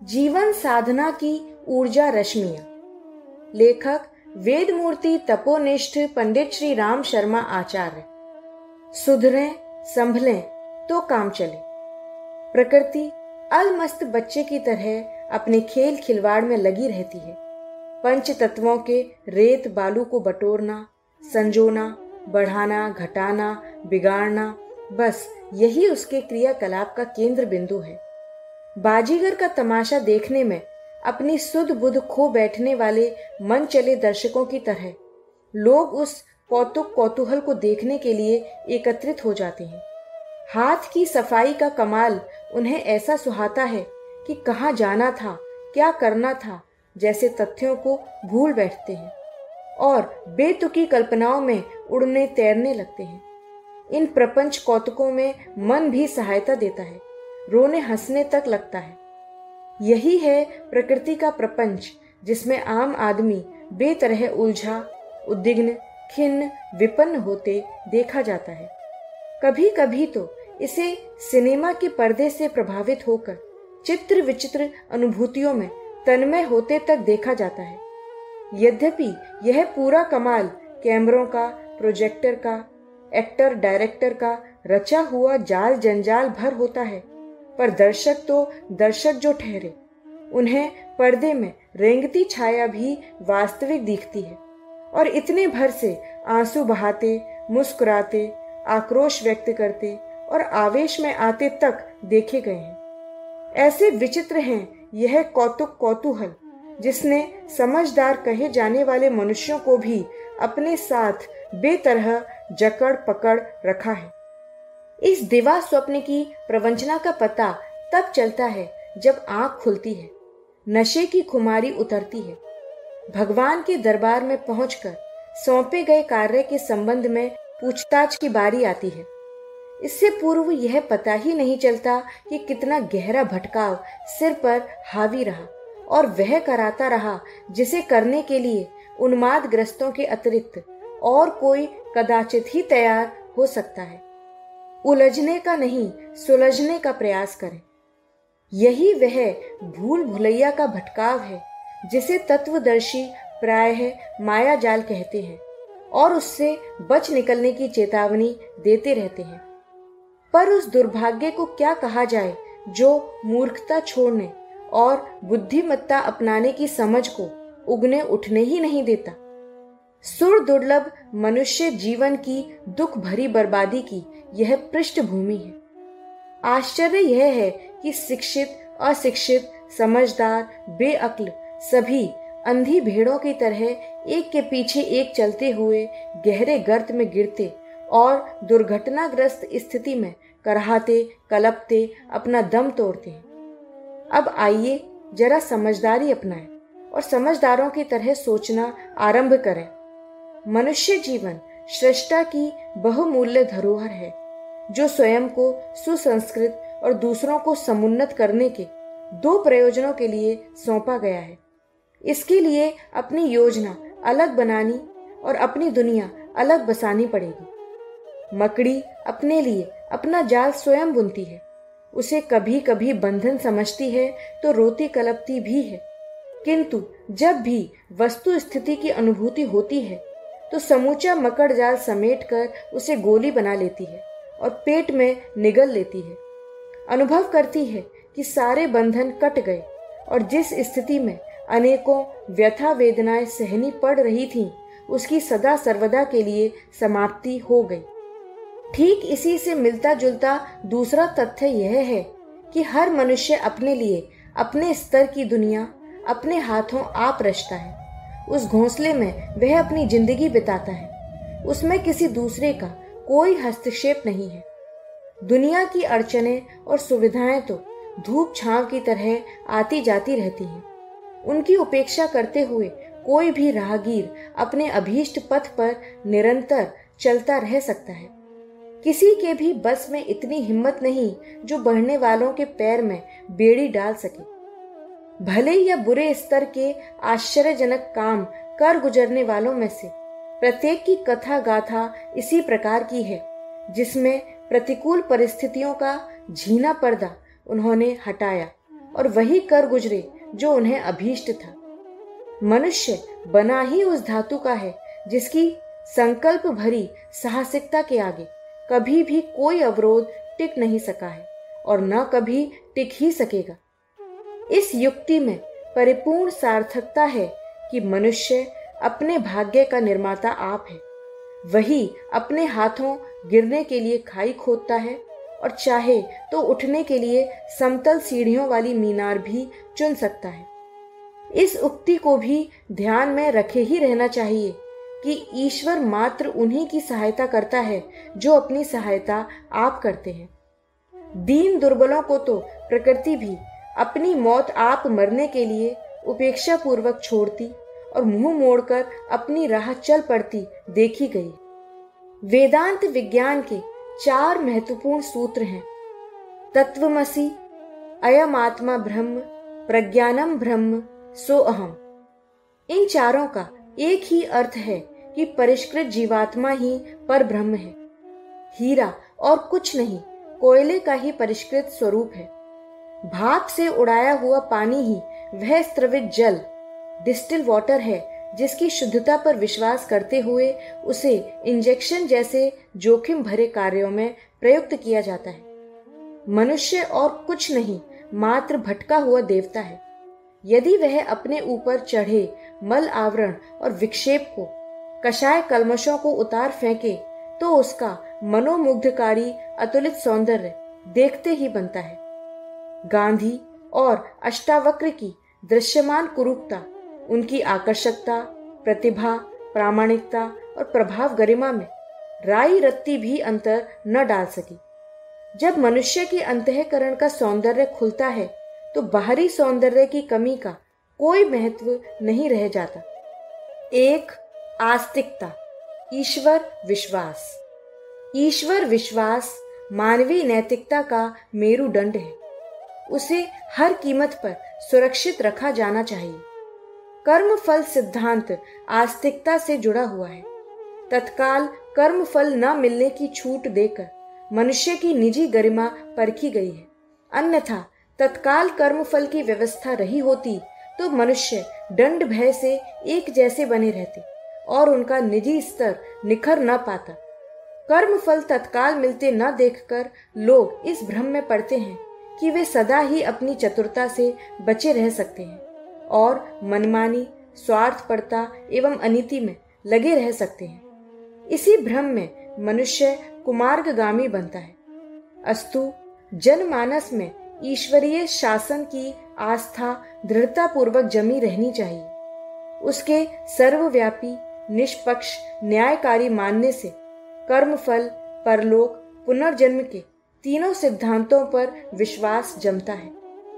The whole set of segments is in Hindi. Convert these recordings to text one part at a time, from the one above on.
जीवन साधना की ऊर्जा रश्मियां। लेखक वेदमूर्ति तपोनिष्ठ पंडित श्री राम शर्मा आचार्य। सुधरें संभलें तो काम चले। प्रकृति अलमस्त बच्चे की तरह अपने खेल खिलवाड़ में लगी रहती है। पंच तत्वों के रेत बालू को बटोरना, संजोना, बढ़ाना, घटाना, बिगाड़ना, बस यही उसके क्रियाकलाप का केंद्र बिंदु है। बाजीगर का तमाशा देखने में अपनी सुध बुध खो बैठने वाले मन चले दर्शकों की तरह लोग उस कौतूहल को देखने के लिए एकत्रित हो जाते हैं। हाथ की सफाई का कमाल उन्हें ऐसा सुहाता है कि कहाँ जाना था, क्या करना था जैसे तथ्यों को भूल बैठते हैं और बेतुकी कल्पनाओं में उड़ने तैरने लगते हैं। इन प्रपंच कौतुकों में मन भी सहायता देता है, रोने हंसने तक लगता है। यही है प्रकृति का प्रपंच, जिसमें आम आदमी बेतरह उलझा, उद्विग्न, खिन्न, विपन्न होते देखा जाता है। कभी कभी तो इसे सिनेमा के पर्दे से प्रभावित होकर चित्र विचित्र अनुभूतियों में तन्मय होते तक देखा जाता है। यद्यपि यह पूरा कमाल कैमरों का, प्रोजेक्टर का, एक्टर डायरेक्टर का रचा हुआ जाल जंजाल भर होता है, पर दर्शक तो दर्शक जो ठहरे, उन्हें पर्दे में रेंगती छाया भी वास्तविक दिखती है और इतने भर से आंसू बहाते, मुस्कुराते, आक्रोश व्यक्त करते और आवेश में आते तक देखे गए हैं। ऐसे विचित्र हैं यह कौतूहल, जिसने समझदार कहे जाने वाले मनुष्यों को भी अपने साथ बेतरह जकड़ पकड़ रखा है। इस दिवा स्वप्न की प्रवंचना का पता तब चलता है जब आंख खुलती है, नशे की खुमारी उतरती है, भगवान के दरबार में पहुंचकर सौंपे गए कार्य के संबंध में पूछताछ की बारी आती है। इससे पूर्व यह पता ही नहीं चलता कि कितना गहरा भटकाव सिर पर हावी रहा और वह कराता रहा जिसे करने के लिए उन्मादग्रस्तों के अतिरिक्त और कोई कदाचित ही तैयार हो सकता है। उलझने का नहीं, सुलझने का प्रयास करें। यही वह भूल भुलैया का भटकाव है जिसे तत्वदर्शी प्रायः माया जाल कहते हैं और उससे बच निकलने की चेतावनी देते रहते हैं। पर उस दुर्भाग्य को क्या कहा जाए जो मूर्खता छोड़ने और बुद्धिमत्ता अपनाने की समझ को उगने उठने ही नहीं देता। सुर दुर्लभ मनुष्य जीवन की दुख भरी बर्बादी की यह पृष्ठभूमि है। आश्चर्य यह है कि शिक्षित, अशिक्षित, समझदार, बेअक्ल सभी अंधी भेड़ों की तरह एक के पीछे एक चलते हुए गहरे गर्त में गिरते और दुर्घटनाग्रस्त स्थिति में कराहते कलपते अपना दम तोड़ते हैं। अब आइए जरा समझदारी अपनाएं और समझदारों की तरह सोचना आरंभ करें। मनुष्य जीवन सृष्टा की बहुमूल्य धरोहर है, जो स्वयं को सुसंस्कृत और दूसरों को समुन्नत करने के दो प्रयोजनों के लिए सौंपा गया है। इसके लिए अपनी योजना अलग बनानी और अपनी दुनिया अलग बसानी पड़ेगी। मकड़ी अपने लिए अपना जाल स्वयं बुनती है। उसे कभी कभी बंधन समझती है तो रोती कलपती भी है, किंतु जब भी वस्तु स्थिति की अनुभूति होती है तो समूचा मकड़ जाल समेटकर उसे गोली बना लेती है और पेट में निगल लेती है। अनुभव करती है कि सारे बंधन कट गए और जिस स्थिति में अनेकों व्यथा वेदनाएं सहनी पड़ रही थीं, उसकी सदा सर्वदा के लिए समाप्ति हो गई। ठीक इसी से मिलता जुलता दूसरा तथ्य यह है कि हर मनुष्य अपने लिए अपने स्तर की दुनिया अपने हाथों आप रचता है। उस घोंसले में वह अपनी जिंदगी बिताता है। उसमें किसी दूसरे का कोई हस्तक्षेप नहीं है। दुनिया की अड़चनें और सुविधाएं तो धूप छांव की तरह आती जाती रहती हैं। उनकी उपेक्षा करते हुए कोई भी राहगीर अपने अभीष्ट पथ पर निरंतर चलता रह सकता है। किसी के भी बस में इतनी हिम्मत नहीं जो बढ़ने वालों के पैर में बेड़ी डाल सके। भले या बुरे स्तर के आश्चर्यजनक काम कर गुजरने वालों में से प्रत्येक की कथा गाथा इसी प्रकार की है, जिसमें प्रतिकूल परिस्थितियों का झीना पर्दा उन्होंने हटाया और वही कर गुजरे जो उन्हें अभीष्ट था। मनुष्य बना ही उस धातु का है जिसकी संकल्प भरी साहसिकता के आगे कभी भी कोई अवरोध टिक नहीं सका है और न कभी टिक ही सकेगा। इस युक्ति में परिपूर्ण सार्थकता है कि मनुष्य अपने भाग्य का निर्माता आप है। वही अपने हाथों गिरने के लिए खाई खोदता है और चाहे तो उठने के लिए समतल सीढ़ियों वाली मीनार भी चुन सकता है। इस उक्ति को भी ध्यान में रखे ही रहना चाहिए कि ईश्वर मात्र उन्हीं की सहायता करता है जो अपनी सहायता आप करते हैं। दीन दुर्बलों को तो प्रकृति भी अपनी मौत आप मरने के लिए उपेक्षा पूर्वक छोड़ती और मुंह मोड़कर अपनी राह चल पड़ती देखी गई। वेदांत विज्ञान के 4 महत्वपूर्ण सूत्र हैं: तत्वमसि, अयम आत्मा ब्रह्म, प्रज्ञानम ब्रह्म, सो अहम। इन चारों का एक ही अर्थ है कि परिष्कृत जीवात्मा ही पर ब्रह्म है। हीरा और कुछ नहीं, कोयले का ही परिष्कृत स्वरूप है। भाप से उड़ाया हुआ पानी ही वह स्त्रवित जल, डिस्टिल वाटर है जिसकी शुद्धता पर विश्वास करते हुए उसे इंजेक्शन जैसे जोखिम भरे कार्यों में प्रयुक्त किया जाता है। मनुष्य और कुछ नहीं, मात्र भटका हुआ देवता है। यदि वह अपने ऊपर चढ़े मल आवरण और विक्षेप को, कषाय कल्मशों को उतार फेंके तो उसका मनोमुग्धकारी अतुलित सौंदर्य देखते ही बनता है। गांधी और अष्टावक्र की दृश्यमान कुरूपता उनकी आकर्षकता, प्रतिभा, प्रामाणिकता और प्रभाव गरिमा में राई रत्ती भी अंतर न डाल सकी। जब मनुष्य के अंतःकरण का सौंदर्य खुलता है तो बाहरी सौंदर्य की कमी का कोई महत्व नहीं रह जाता। 1. आस्तिकता, ईश्वर विश्वास। ईश्वर विश्वास मानवीय नैतिकता का मेरुदंड है। उसे हर कीमत पर सुरक्षित रखा जाना चाहिए। कर्म फल सिद्धांत आस्तिकता से जुड़ा हुआ है। तत्काल कर्म फल न मिलने की छूट देकर मनुष्य की निजी गरिमा परखी गई है। अन्यथा तत्काल कर्म फल की व्यवस्था रही होती तो मनुष्य दंड भय से एक जैसे बने रहते और उनका निजी स्तर निखर न पाता। कर्म फल तत्काल मिलते न देखकर लोग इस भ्रम में पड़ते हैं कि वे सदा ही अपनी चतुरता से बचे रह सकते हैं और मनमानी, स्वार्थपरता एवं अनीति में लगे रह सकते हैं। इसी भ्रम में मनुष्य कुमार्गगामी बनता है। अस्तु जनमानस में ईश्वरीय शासन की आस्था दृढ़ता पूर्वक जमी रहनी चाहिए। उसके सर्वव्यापी, निष्पक्ष, न्यायकारी मानने से कर्मफल, परलोक, पुनर्जन्म के तीनों सिद्धांतों पर विश्वास जमता है।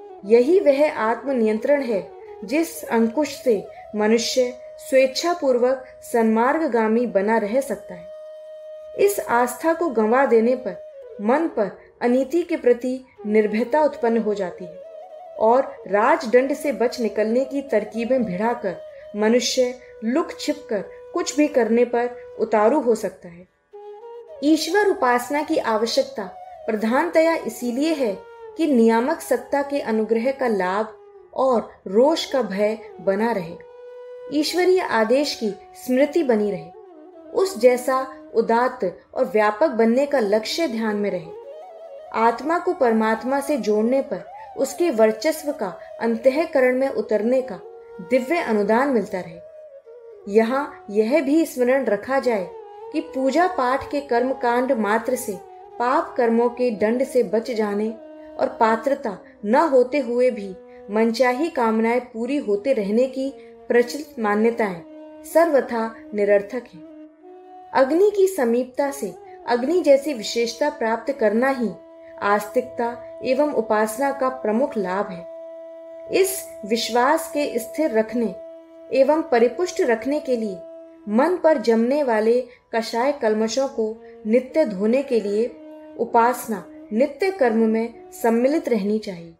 यही वह आत्मनियंत्रण है जिस अंकुश से मनुष्य स्वेच्छापूर्वक सन्मार्गगामी बना रह सकता है। इस आस्था को गंवा देने पर मन पर अनीति के प्रति निर्भयता उत्पन्न हो जाती है और राजदंड से बच निकलने की तरकीबें भिड़ाकर मनुष्य लुक छिप कर कुछ भी करने पर उतारू हो सकता है। ईश्वर उपासना की आवश्यकता प्रधानतया इसीलिए है कि नियामक सत्ता के अनुग्रह का लाभ और रोष का भय बना रहे, ईश्वरीय आदेश की स्मृति बनी रहे, उस जैसा उदात्त और व्यापक बनने का लक्ष्य ध्यान में रहे, आत्मा को परमात्मा से जोड़ने पर उसके वर्चस्व का अंतःकरण में उतरने का दिव्य अनुदान मिलता रहे। यहाँ यह भी स्मरण रखा जाए कि पूजा पाठ के कर्मकांड मात्र से पाप कर्मों के दंड से बच जाने और पात्रता न होते हुए भी मनचाही कामनाएं पूरी होते रहने की प्रचलित मान्यताएं सर्वथा निरर्थक हैं। अग्नि की समीपता से अग्नि जैसी विशेषता प्राप्त करना ही आस्तिकता एवं उपासना का प्रमुख लाभ है। इस विश्वास के स्थिर रखने एवं परिपुष्ट रखने के लिए मन पर जमने वाले कषाय कल्मशों को नित्य धोने के लिए उपासना नित्य कर्म में सम्मिलित रहनी चाहिए।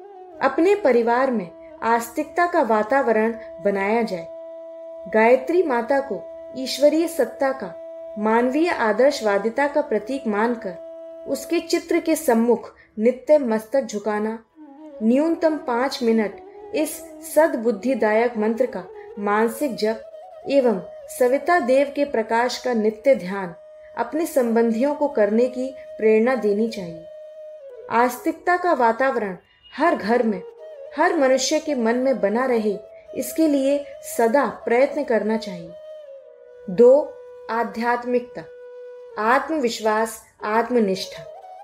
अपने परिवार में आस्तिकता का वातावरण बनाया जाए। गायत्री माता को ईश्वरीय सत्ता का, मानवीय आदर्शवादिता का प्रतीक मानकर उसके चित्र के सम्मुख नित्य मस्तक झुकाना, न्यूनतम 5 मिनट इस सद्बुद्धिदायक मंत्र का मानसिक जप एवं सविता देव के प्रकाश का नित्य ध्यान अपने संबंधियों को करने की प्रेरणा देनी चाहिए। आस्तिकता का वातावरण हर घर में, हर मनुष्य के मन में बना रहे, इसके लिए सदा प्रयत्न करना चाहिए। 2. आध्यात्मिकता, आत्मविश्वास, आत्मनिष्ठा।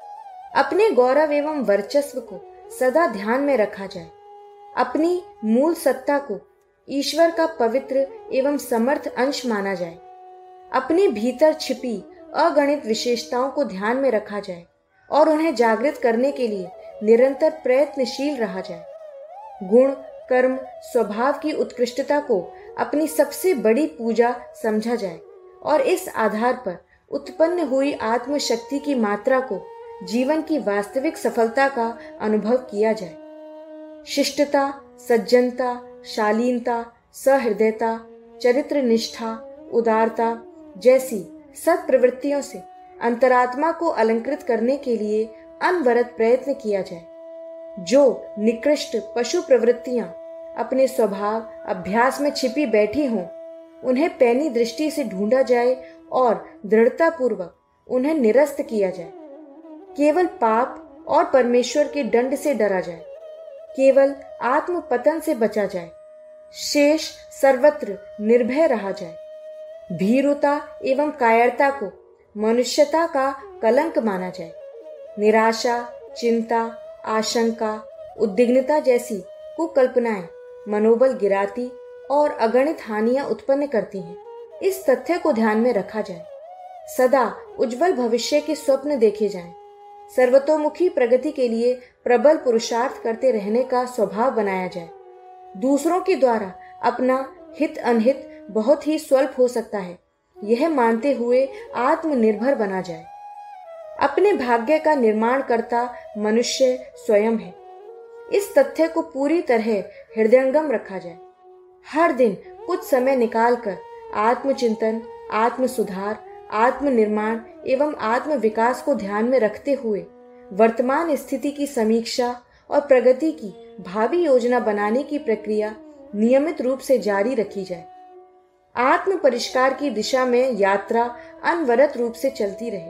अपने गौरव एवं वर्चस्व को सदा ध्यान में रखा जाए। अपनी मूल सत्ता को ईश्वर का पवित्र एवं समर्थ अंश माना जाए। अपने भीतर छिपी अगणित विशेषताओं को ध्यान में रखा जाए और उन्हें जागृत करने के लिए निरंतर प्रयत्नशील रहा जाए। गुण, कर्म, स्वभाव की उत्कृष्टता को अपनी सबसे बड़ी पूजा समझा जाए और इस आधार पर उत्पन्न हुई आत्मशक्ति की मात्रा को जीवन की वास्तविक सफलता का अनुभव किया जाए। शिष्टता, सज्जनता, शालीनता, सहृदयता, चरित्र निष्ठा, उदारता जैसी सत्प्रवृत्तियों से अंतरात्मा को अलंकृत करने के लिए अनवरत प्रयत्न किया जाए। जो निकृष्ट पशु प्रवृत्तियां अपने स्वभाव अभ्यास में छिपी बैठी हों, उन्हें पैनी दृष्टि से ढूंढा जाए और दृढ़तापूर्वक उन्हें निरस्त किया जाए। केवल पाप और परमेश्वर के दंड से डरा जाए। केवल आत्म पतन से बचा जाए। शेष सर्वत्र निर्भय रहा जाए। भीरुता एवं कायरता को मनुष्यता का कलंक माना जाए। निराशा, चिंता, आशंका, उद्विग्नता जैसी कुकल्पनाएं मनोबल गिराती और अगणित हानियां उत्पन्न करती हैं। इस तथ्य को ध्यान में रखा जाए। सदा उज्जवल भविष्य के स्वप्न देखे जाएं। सर्वतोमुखी प्रगति के लिए प्रबल पुरुषार्थ करते रहने का स्वभाव बनाया जाए। दूसरों के द्वारा अपना हित अनहित बहुत ही स्वल्प हो सकता है, यह मानते हुए आत्मनिर्भर बना जाए। अपने भाग्य का निर्माण करता मनुष्य स्वयं है। इस तथ्य को पूरी तरह हृदयंगम रखा जाए। हर दिन कुछ समय निकालकर आत्मचिंतन, आत्म सुधार, आत्मनिर्माण एवं आत्म विकास को ध्यान में रखते हुए वर्तमान स्थिति की समीक्षा और प्रगति की भावी योजना बनाने की प्रक्रिया नियमित रूप से जारी रखी जाए। आत्म परिष्कार की दिशा में यात्रा अनवरत रूप से चलती रहे।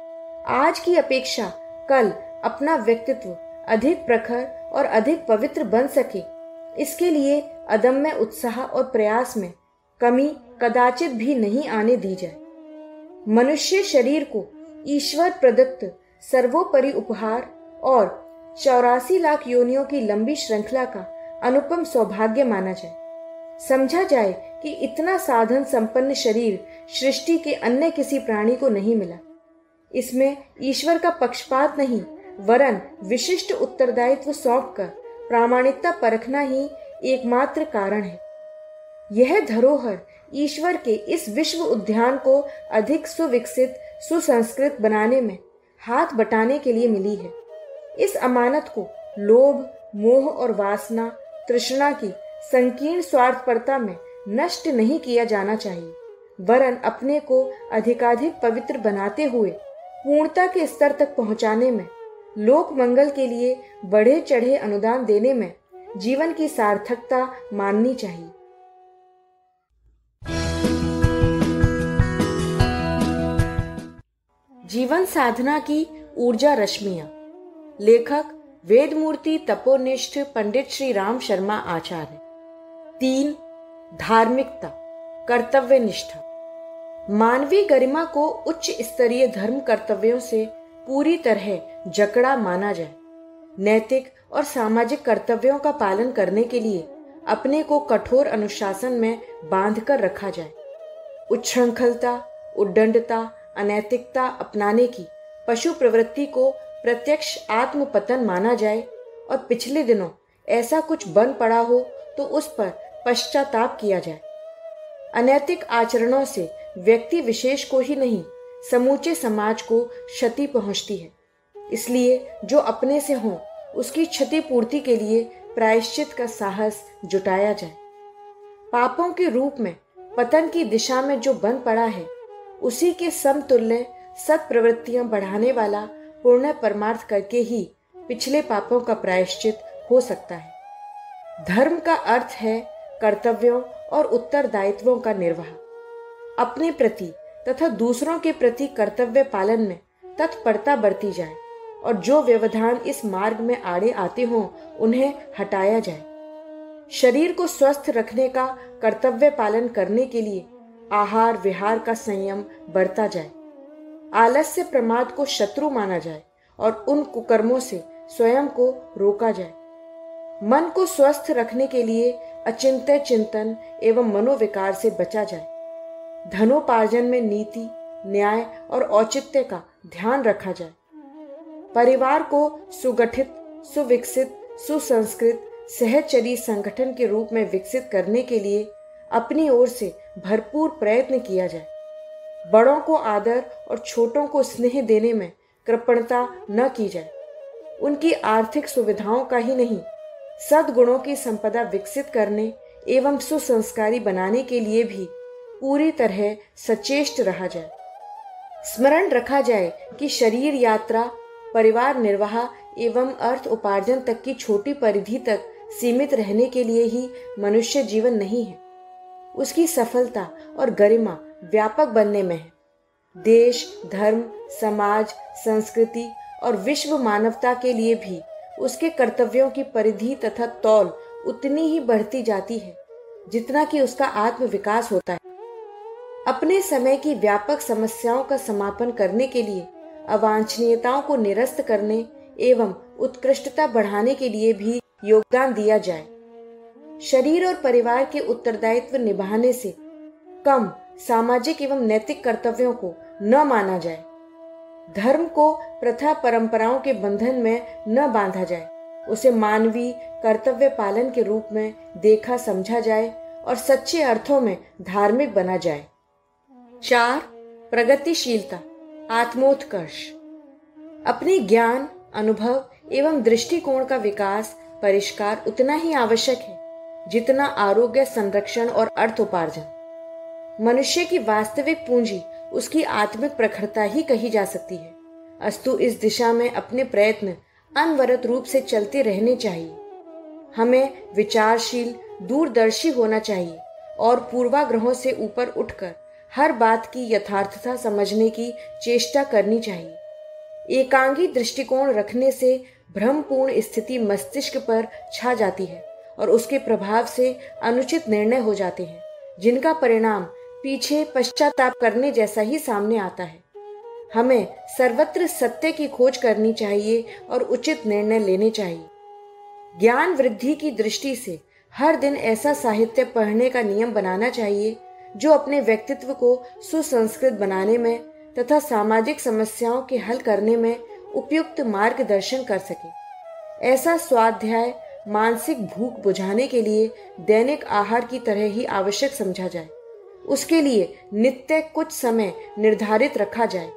आज की अपेक्षा कल अपना व्यक्तित्व अधिक प्रखर और अधिक पवित्र बन सके, इसके लिए अदम्य उत्साह और प्रयास में कमी कदाचित भी नहीं आने दी जाए। मनुष्य शरीर को ईश्वर प्रदत्त सर्वोपरि उपहार और 84 लाख योनियों की लंबी श्रृंखला का अनुपम सौभाग्य माना जाए। समझा जाए कि इतना साधन संपन्न शरीर सृष्टि के अन्य किसी प्राणी को नहीं मिला। इसमें ईश्वर का पक्षपात नहीं, वरन विशिष्ट उत्तरदायित्व सौंपकर प्रामाणिकता परखना ही एकमात्र कारण है। यह धरोहर ईश्वर के इस विश्व उद्यान को अधिक सुविकसित, सुसंस्कृत बनाने में हाथ बटाने के लिए मिली है। इस अमानत को लोभ, मोह और वासना, तृष्णा की संकीर्ण स्वार्थपरता में नष्ट नहीं किया जाना चाहिए, वरन अपने को अधिकाधिक पवित्र बनाते हुए पूर्णता के स्तर तक पहुंचाने में, लोक मंगल के लिए बढ़े चढ़े अनुदान देने में जीवन की सार्थकता माननी चाहिए। जीवन साधना की ऊर्जा रश्मियां। लेखक वेदमूर्ति तपोनिष्ठ पंडित श्री राम शर्मा आचार्य। 3. धार्मिकता, कर्तव्य निष्ठा। मानवीय गरिमा को उच्च स्तरीय धर्म कर्तव्यों से पूरी तरह जकड़ा माना जाए। नैतिक और सामाजिक कर्तव्यों का पालन करने के लिए अपने को कठोर अनुशासन में बांधकर रखा जाए। उच्छृंखलता, उद्दंडता, अनैतिकता अपनाने की पशु प्रवृत्ति को प्रत्यक्ष आत्मपतन माना जाए और पिछले दिनों ऐसा कुछ बन पड़ा हो तो उस पर पश्चाताप किया जाए। अनैतिक आचरणों से व्यक्ति विशेष को ही नहीं, समूचे समाज को क्षति पहुंचती है। इसलिए जो अपने से हो उसकी क्षति पूर्ति के लिए प्रायश्चित का साहस जुटाया जाए। पापों के रूप में पतन की दिशा में जो बन पड़ा है, उसी के समतुल्य सत्प्रवृत्तियां बढ़ाने वाला पुण्य परमार्थ करके ही पिछले पापों का प्रायश्चित हो सकता है। धर्म का अर्थ है कर्तव्यों और उत्तरदायित्वों का निर्वाह। अपने प्रति तथा दूसरों के प्रति कर्तव्य पालन में तत्परता बरती जाए और जो व्यवधान इस मार्ग में आड़े आते हों उन्हें हटाया जाए। शरीर को स्वस्थ रखने का कर्तव्य पालन करने के लिए आहार विहार का संयम बरता जाए। आलस्य प्रमाद को शत्रु माना जाए और उन कुकर्मों से स्वयं को रोका जाए। मन को स्वस्थ रखने के लिए अचिंत्य चिंतन एवं मनोविकार से बचा जाए। धनोपार्जन में नीति, न्याय और औचित्य का ध्यान रखा जाए। परिवार को सुगठित, सुविकसित, सुसंस्कृत, सहचरी संगठन के रूप में विकसित करने के लिए अपनी ओर से भरपूर प्रयत्न किया जाए। बड़ों को आदर और छोटों को स्नेह देने में कृपणता न की जाए। उनकी आर्थिक सुविधाओं का ही नहीं, सद्गुणों की संपदा विकसित करने एवं सुसंस्कारी बनाने के लिए भी पूरी तरह सचेष्ट रहा जाए। स्मरण रखा जाए कि शरीर यात्रा, परिवार निर्वाह एवं अर्थ उपार्जन तक की छोटी परिधि तक सीमित रहने के लिए ही मनुष्य जीवन नहीं है। उसकी सफलता और गरिमा व्यापक बनने में है। देश, धर्म, समाज, संस्कृति और विश्व मानवता के लिए भी उसके कर्तव्यों की परिधि तथा तौल उतनी ही बढ़ती जाती है जितना कि उसका आत्म विकास होता है। अपने समय की व्यापक समस्याओं का समापन करने के लिए, अवांछनीयताओं को निरस्त करने एवं उत्कृष्टता बढ़ाने के लिए भी योगदान दिया जाए। शरीर और परिवार के उत्तरदायित्व निभाने से कम सामाजिक एवं नैतिक कर्तव्यों को न माना जाए। धर्म को प्रथा परंपराओं के बंधन में न बांधा जाए। उसे मानवीय कर्तव्य पालन के रूप में देखा समझा जाए और सच्चे अर्थों में धार्मिक बना जाए। 4. प्रगतिशीलता, आत्मोत्कर्ष। अपने ज्ञान, अनुभव एवं दृष्टिकोण का विकास, परिष्कार उतना ही आवश्यक है जितना आरोग्य संरक्षण और अर्थ उपार्जन। मनुष्य की वास्तविक पूंजी उसकी आत्मिक प्रखरता ही कही जा सकती है। अस्तु इस दिशा में अपने प्रयत्न अनवरत रूप से चलते रहने चाहिए। हमें विचारशील, दूरदर्शी होना चाहिए और पूर्वाग्रहों से ऊपर उठकर हर बात की यथार्थता समझने की चेष्टा करनी चाहिए। एकांगी दृष्टिकोण रखने से भ्रमपूर्ण स्थिति मस्तिष्क पर छा जाती है और उसके प्रभाव से अनुचित निर्णय हो जाते हैं, जिनका परिणाम पीछे पश्चाताप करने जैसा ही सामने आता है। हमें सर्वत्र सत्य की खोज करनी चाहिए और उचित निर्णय लेने चाहिए। ज्ञान वृद्धि की दृष्टि से हर दिन ऐसा साहित्य पढ़ने का नियम बनाना चाहिए जो अपने व्यक्तित्व को सुसंस्कृत बनाने में तथा सामाजिक समस्याओं के हल करने में उपयुक्त मार्गदर्शन कर सके। ऐसा स्वाध्याय मानसिक भूख बुझाने के लिए दैनिक आहार की तरह ही आवश्यक समझा जाए। उसके लिए नित्य कुछ समय निर्धारित रखा जाए।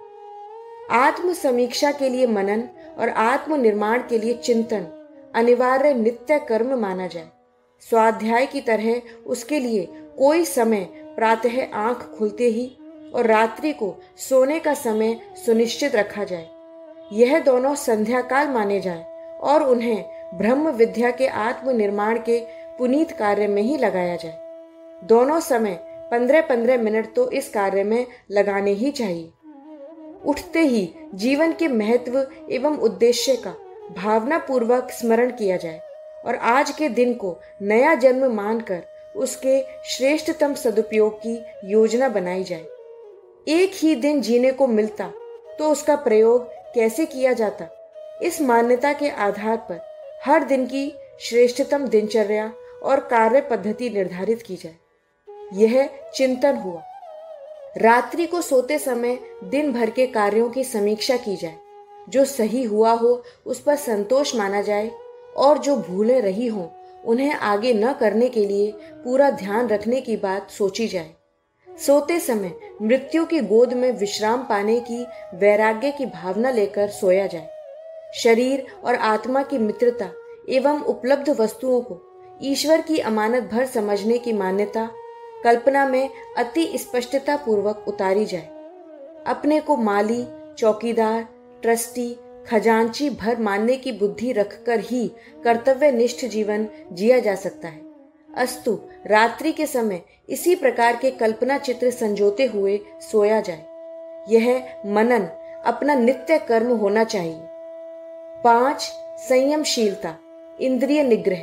आत्म समीक्षा के लिए मनन और आत्म निर्माण के लिए चिंतन अनिवार्य नित्य कर्म माना जाए। स्वाध्याय की तरह उसके लिए कोई समय प्रातः आंख खुलते ही और रात्रि को सोने का समय सुनिश्चित रखा जाए। यह दोनों संध्या काल माने जाए और उन्हें ब्रह्म विद्या के आत्म निर्माण के पुनीत कार्य में ही लगाया जाए। दोनों समय 15-15 मिनट तो इस कार्य में लगाने ही चाहिए। उठते ही जीवन के महत्व एवं उद्देश्य का भावना पूर्वक स्मरण किया जाए और आज के दिन को नया जन्म मानकर उसके श्रेष्ठतम सदुपयोग की योजना बनाई जाए। एक ही दिन जीने को मिलता तो उसका प्रयोग कैसे किया जाता, इस मान्यता के आधार पर हर दिन की श्रेष्ठतम दिनचर्या और कार्य पद्धति निर्धारित की जाए। यह चिंतन हुआ। रात्रि को सोते समय दिन भर के कार्यों की समीक्षा की जाए। जो सही हुआ हो उस पर संतोष माना जाए और जो भूलें रही हों उन्हें आगे न करने के लिए पूरा ध्यान रखने की बात सोची जाए। सोते समय मृत्यु की गोद में विश्राम पाने की वैराग्य की भावना लेकर सोया जाए। शरीर और आत्मा की मित्रता एवं उपलब्ध वस्तुओं को ईश्वर की अमानत भर समझने की मान्यता कल्पना में अति स्पष्टता पूर्वक उतारी जाए। अपने को माली, चौकीदार, ट्रस्टी, खजांची भर मानने की बुद्धि रखकर ही कर्तव्यनिष्ठ जीवन जिया जा सकता है। अस्तु रात्रि के समय इसी प्रकार के कल्पना चित्र संजोते हुए सोया जाए। यह मनन अपना नित्य कर्म होना चाहिए। 5. संयमशीलता, इंद्रिय निग्रह।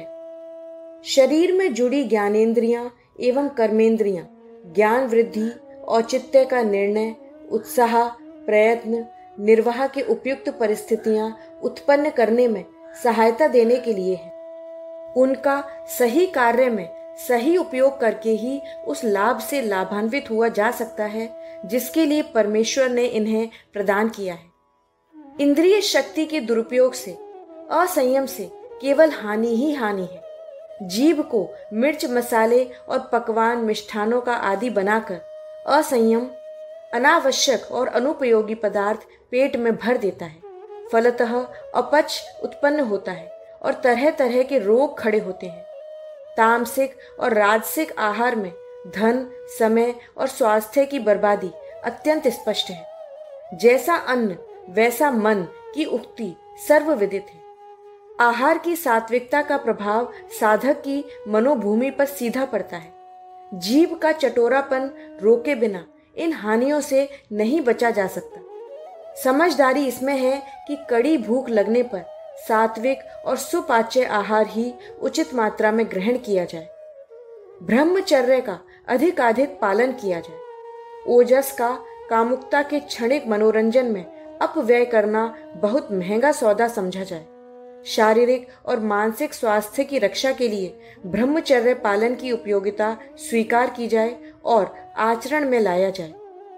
शरीर में जुड़ी ज्ञानेंद्रियां एवं कर्मेंद्रियां ज्ञान वृद्धि, औचित्य का निर्णय, उत्साह, प्रयत्न, निर्वाह के उपयुक्त परिस्थितियां उत्पन्न करने में सहायता देने के लिए है। उनका सही कार्य में सही उपयोग करके ही उस लाभ से लाभान्वित हुआ जा सकता है जिसके लिए परमेश्वर ने इन्हें प्रदान किया है। इंद्रिय शक्ति के दुरुपयोग से, असंयम से केवल हानि ही हानि है। जीभ को मिर्च मसाले और पकवान मिष्ठानों का आदि बनाकर असंयम अनावश्यक और अनुपयोगी पदार्थ पेट में भर देता है। फलतः अपच उत्पन्न होता है और तरह तरह के रोग खड़े होते हैं। तामसिक और राजसिक आहार में धन, समय और स्वास्थ्य की बर्बादी अत्यंत स्पष्ट है। जैसा अन्न वैसा मन की उक्ति सर्वविदित है। आहार की सात्विकता का प्रभाव साधक की मनोभूमि पर सीधा पड़ता है। जीभ का चटोरापन रोके बिना इन हानियों से नहीं बचा जा सकता। समझदारी इसमें है कि कड़ी भूख लगने पर सात्विक और सुपाच्य आहार ही उचित मात्रा में ग्रहण किया जाए। ब्रह्मचर्य का अधिकाधिक पालन किया जाए। ओजस का कामुकता के क्षणिक मनोरंजन में अपव्यय करना बहुत महंगा सौदा समझा जाए। शारीरिक और मानसिक स्वास्थ्य की रक्षा के लिए ब्रह्मचर्य पालन की उपयोगिता स्वीकार की जाए और आचरण में लाया जाए।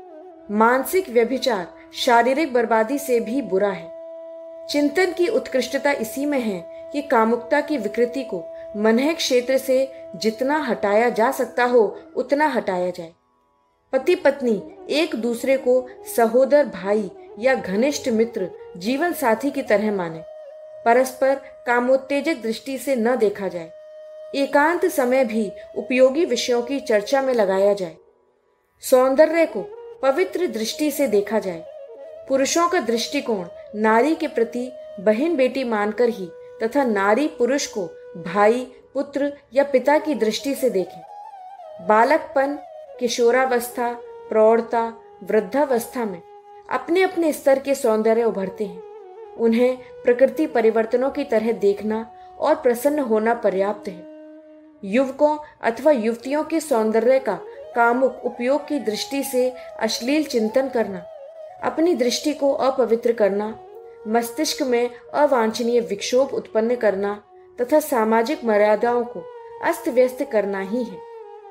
मानसिक व्यभिचार शारीरिक बर्बादी से भी बुरा है। चिंतन की उत्कृष्टता इसी में है कि कामुकता की विकृति को मनह क्षेत्र से जितना हटाया जा सकता हो उतना हटाया जाए। पति पत्नी एक दूसरे को सहोदर भाई या घनिष्ठ मित्र जीवन साथी की तरह माने। परस्पर कामोत्तेजक दृष्टि से न देखा जाए। एकांत समय भी उपयोगी विषयों की चर्चा में लगाया जाए। सौंदर्य को पवित्र दृष्टि से देखा जाए। पुरुषों का दृष्टिकोण नारी के प्रति बहन बेटी मानकर ही तथा नारी पुरुष को भाई, पुत्र या पिता की दृष्टि से देखें। बालकपन, किशोरावस्था, प्रौढ़ता, वृद्धावस्था में अपने अपने स्तर के सौंदर्य उभरते हैं। उन्हें प्रकृति परिवर्तनों की तरह देखना और प्रसन्न होना पर्याप्त है। युवकों अथवा युवतियों के सौंदर्य का कामुक उपयोग की दृष्टि से अश्लील चिंतन करना, अपनी दृष्टि को अपवित्र करना, मस्तिष्क में अवांछनीय विक्षोभ उत्पन्न करना तथा सामाजिक मर्यादाओं को अस्त व्यस्त करना ही है।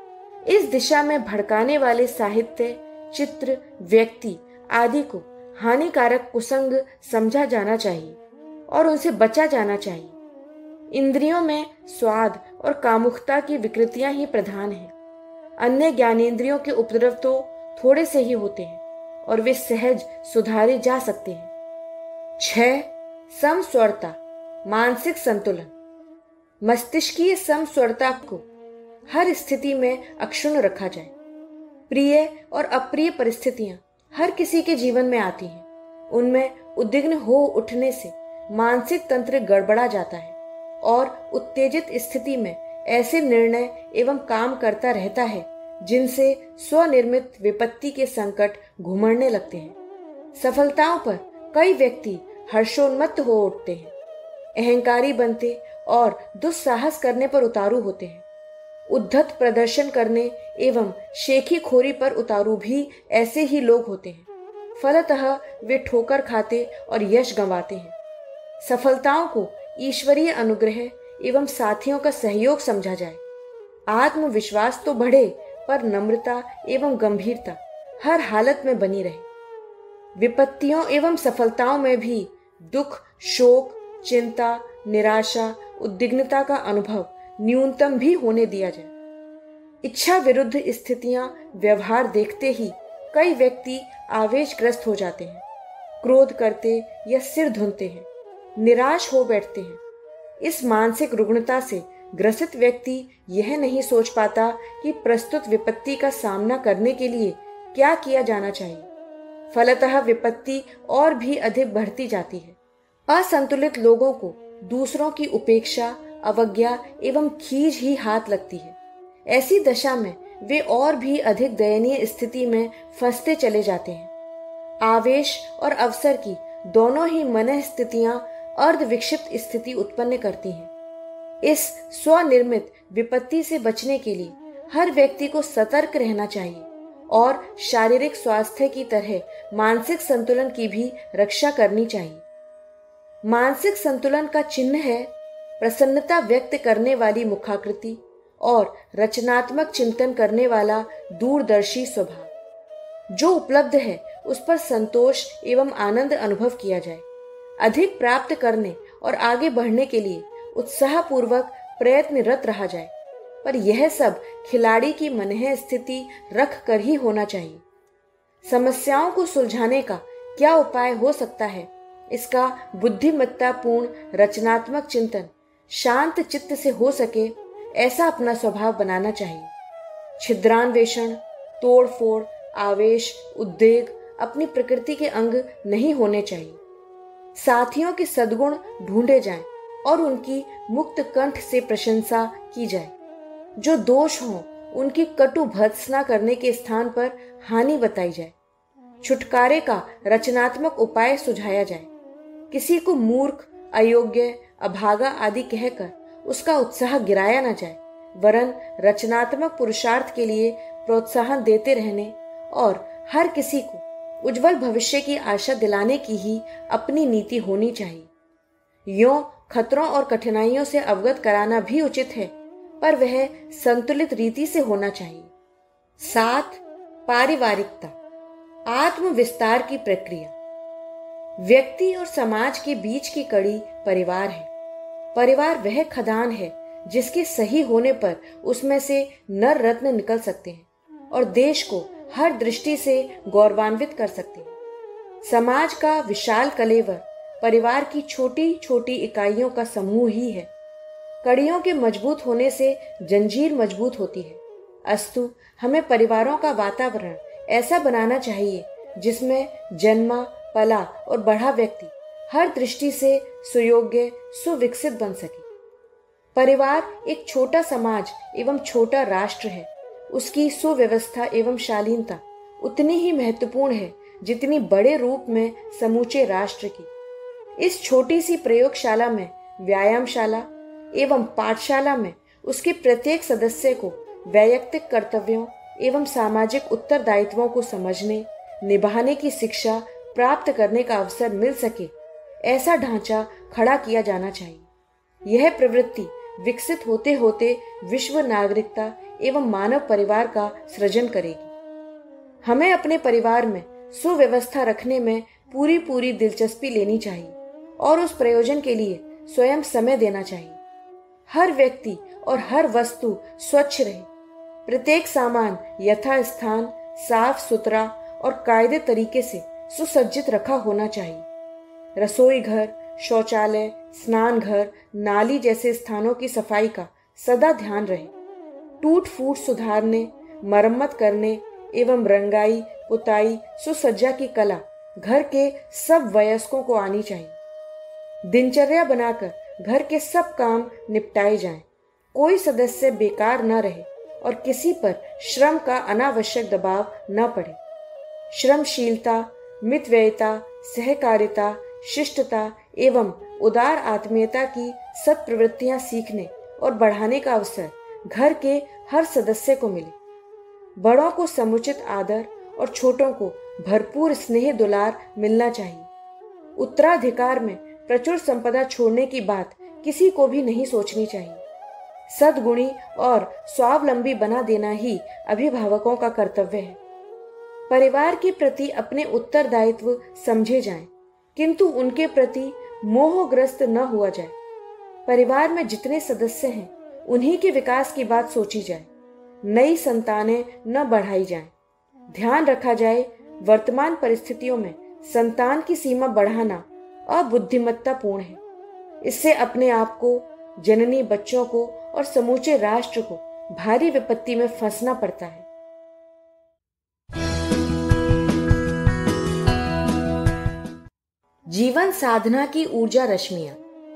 इस दिशा में भड़काने वाले साहित्य, चित्र, व्यक्ति आदि को हानिकारक कुसंग समझा जाना चाहिए और उनसे बचा जाना चाहिए। इंद्रियों में स्वाद और कामुकता की विकृतियां ही प्रधान हैं। अन्य ज्ञानेंद्रियों के उपद्रव तो थोड़े से ही होते हैं और वे सहज सुधारे जा सकते हैं। 6. समस्वरता, मानसिक संतुलन। मस्तिष्कीय समस्वरता को हर स्थिति में अक्षुण्ण रखा जाए। प्रिय और अप्रिय परिस्थितियां हर किसी के जीवन में आती हैं। उनमें उद्विग्न हो उठने से मानसिक तंत्र गड़बड़ा जाता है और उत्तेजित स्थिति में ऐसे निर्णय एवं काम करता रहता है जिनसे स्वनिर्मित विपत्ति के संकट घुमड़ने लगते हैं। सफलताओं पर कई व्यक्ति हर्षोन्मत्त हो उठते हैं, अहंकारी बनते और दुस्साहस करने पर उतारू होते हैं। उद्धत प्रदर्शन करने एवं शेखीखोरी पर उतारू भी ऐसे ही लोग होते हैं। फलतः वे ठोकर खाते और यश गंवाते हैं। सफलताओं को ईश्वरीय अनुग्रह एवं साथियों का सहयोग समझा जाए। आत्मविश्वास तो बढ़े पर नम्रता एवं गंभीरता हर हालत में बनी रहे। विपत्तियों एवं सफलताओं में भी दुख, शोक, चिंता, निराशा, उद्विग्नता का अनुभव न्यूनतम भी होने दिया जाए। इच्छा विरुद्ध स्थितियां व्यवहार देखते ही कई व्यक्ति आवेशग्रस्त हो जाते हैं, क्रोध करते या सिर धुनते हैं, निराश हो बैठते हैं। इस मानसिक रुग्णता से ग्रसित व्यक्ति यह नहीं सोच पाता कि प्रस्तुत विपत्ति का सामना करने के लिए क्या किया जाना चाहिए। फलतः विपत्ति और भी अधिक बढ़ती जाती है असंतुलित लोगों को दूसरों की उपेक्षा, अवज्ञा एवं खींच ही हाथ लगती है। ऐसी दशा में वे और भी अधिक दयनीय स्थिति में फंसते चले जाते हैं। आवेश और अवसर की दोनों ही मन स्थितियां अर्ध विक्षिप्त स्थिति उत्पन्न करती हैं। इस स्वनिर्मित विपत्ति से बचने के लिए हर व्यक्ति को सतर्क रहना चाहिए और शारीरिक स्वास्थ्य की तरह मानसिक संतुलन की भी रक्षा करनी चाहिए। मानसिक संतुलन का चिन्ह है प्रसन्नता व्यक्त करने वाली मुखाकृति और रचनात्मक चिंतन करने वाला दूरदर्शी स्वभाव। जो उपलब्ध है उस पर संतोष एवं आनंद अनुभव किया जाए। अधिक प्राप्त करने और आगे बढ़ने के लिए उत्साहपूर्वक प्रयत्नरत रहा जाए, पर यह सब खिलाड़ी की मनः स्थिति रख कर ही होना चाहिए। समस्याओं को सुलझाने का क्या उपाय हो सकता है, इसका बुद्धिमत्तापूर्ण रचनात्मक चिंतन शांत चित्त से हो सके ऐसा अपना स्वभाव बनाना चाहिए। छिद्रान्वेषण, तोड़फोड़, आवेश, उद्वेग अपनी प्रकृति के अंग नहीं होने चाहिए। साथियों के सद्गुण ढूंढे जाएं और उनकी मुक्त कंठ से प्रशंसा की जाए। जो दोष हों उनकी कटु भर्त्सना करने के स्थान पर हानि बताई जाए। छुटकारे का रचनात्मक उपाय सुझाया जाए। किसी को मूर्ख, अयोग्य, अभागा आदि कहकर उसका उत्साह गिराया न जाए, वरन रचनात्मक पुरुषार्थ के लिए प्रोत्साहन देते रहने और हर किसी को उज्जवल भविष्य की आशा दिलाने की ही अपनी नीति होनी चाहिए। यों खतरों और कठिनाइयों से अवगत कराना भी उचित है, पर वह संतुलित रीति से होना चाहिए। 7. पारिवारिकता, आत्म विस्तार की प्रक्रिया। व्यक्ति और समाज के बीच की कड़ी परिवार है। परिवार वह खदान है जिसके सही होने पर उसमें से नर रत्न निकल सकते हैं और देश को हर दृष्टि से गौरवान्वित कर सकते हैं। समाज का विशाल कलेवर परिवार की छोटी छोटी इकाइयों का समूह ही है। कड़ियों के मजबूत होने से जंजीर मजबूत होती है। अस्तु हमें परिवारों का वातावरण ऐसा बनाना चाहिए जिसमें जन्मा, पला और बढ़ा व्यक्ति हर दृष्टि से सुयोग्य, सुविकसित बन सके। परिवार एक छोटा समाज एवं छोटा राष्ट्र है। उसकी सुव्यवस्था एवं शालीनता उतनी ही महत्वपूर्ण है जितनी बड़े रूप में समूचे राष्ट्र की। इस छोटी सी प्रयोगशाला में, व्यायामशाला एवं पाठशाला में उसके प्रत्येक सदस्य को वैयक्तिक कर्तव्यों एवं सामाजिक उत्तरदायित्वों को समझने, निभाने की शिक्षा प्राप्त करने का अवसर मिल सके, ऐसा ढांचा खड़ा किया जाना चाहिए। यह प्रवृत्ति विकसित होते होते विश्व नागरिकता एवं मानव परिवार का सृजन करेगी। हमें अपने परिवार में सुव्यवस्था रखने में पूरी पूरी दिलचस्पी लेनी चाहिए और उस प्रयोजन के लिए स्वयं समय देना चाहिए। हर व्यक्ति और हर वस्तु स्वच्छ रहे। प्रत्येक सामान यथास्थान, साफ सुथरा और कायदे तरीके से सुसज्जित रखा होना चाहिए। रसोई घर, शौचालय, स्नान घर, नाली जैसे स्थानों की सफाई का सदा ध्यान रहे। टूट फूट सुधारने, मरम्मत करने एवं रंगाई, पुताई, सुसज्जा की कला घर के सब वयस्कों को आनी चाहिए। दिनचर्या बनाकर घर के सब काम निपटाए जाएं। कोई सदस्य बेकार न रहे और किसी पर श्रम का अनावश्यक दबाव न पड़े। श्रमशीलता, मितव्ययिता, सहकारिता, शिष्टता एवं उदार आत्मीयता की सत्प्रवृत्तियां सीखने और बढ़ाने का अवसर घर के हर सदस्य को मिले। बड़ों को समुचित आदर और छोटों को भरपूर स्नेह दुलार मिलना चाहिए। उत्तराधिकार में प्रचुर संपदा छोड़ने की बात किसी को भी नहीं सोचनी चाहिए। सद्गुणी और स्वावलंबी बना देना ही अभिभावकों का कर्तव्य है। परिवार के प्रति अपने उत्तरदायित्व समझे जाएं, किंतु उनके प्रति मोहग्रस्त न हुआ जाए। परिवार में जितने सदस्य हैं उन्हीं के विकास की बात सोची जाए। नई संतानें न बढ़ाई जाएं। ध्यान रखा जाए वर्तमान परिस्थितियों में संतान की सीमा बढ़ाना अबुद्धिमत्तापूर्ण है। इससे अपने आप को, जननी बच्चों को और समूचे राष्ट्र को भारी विपत्ति में फंसना पड़ता है। जीवन साधना की ऊर्जा रश्मियां।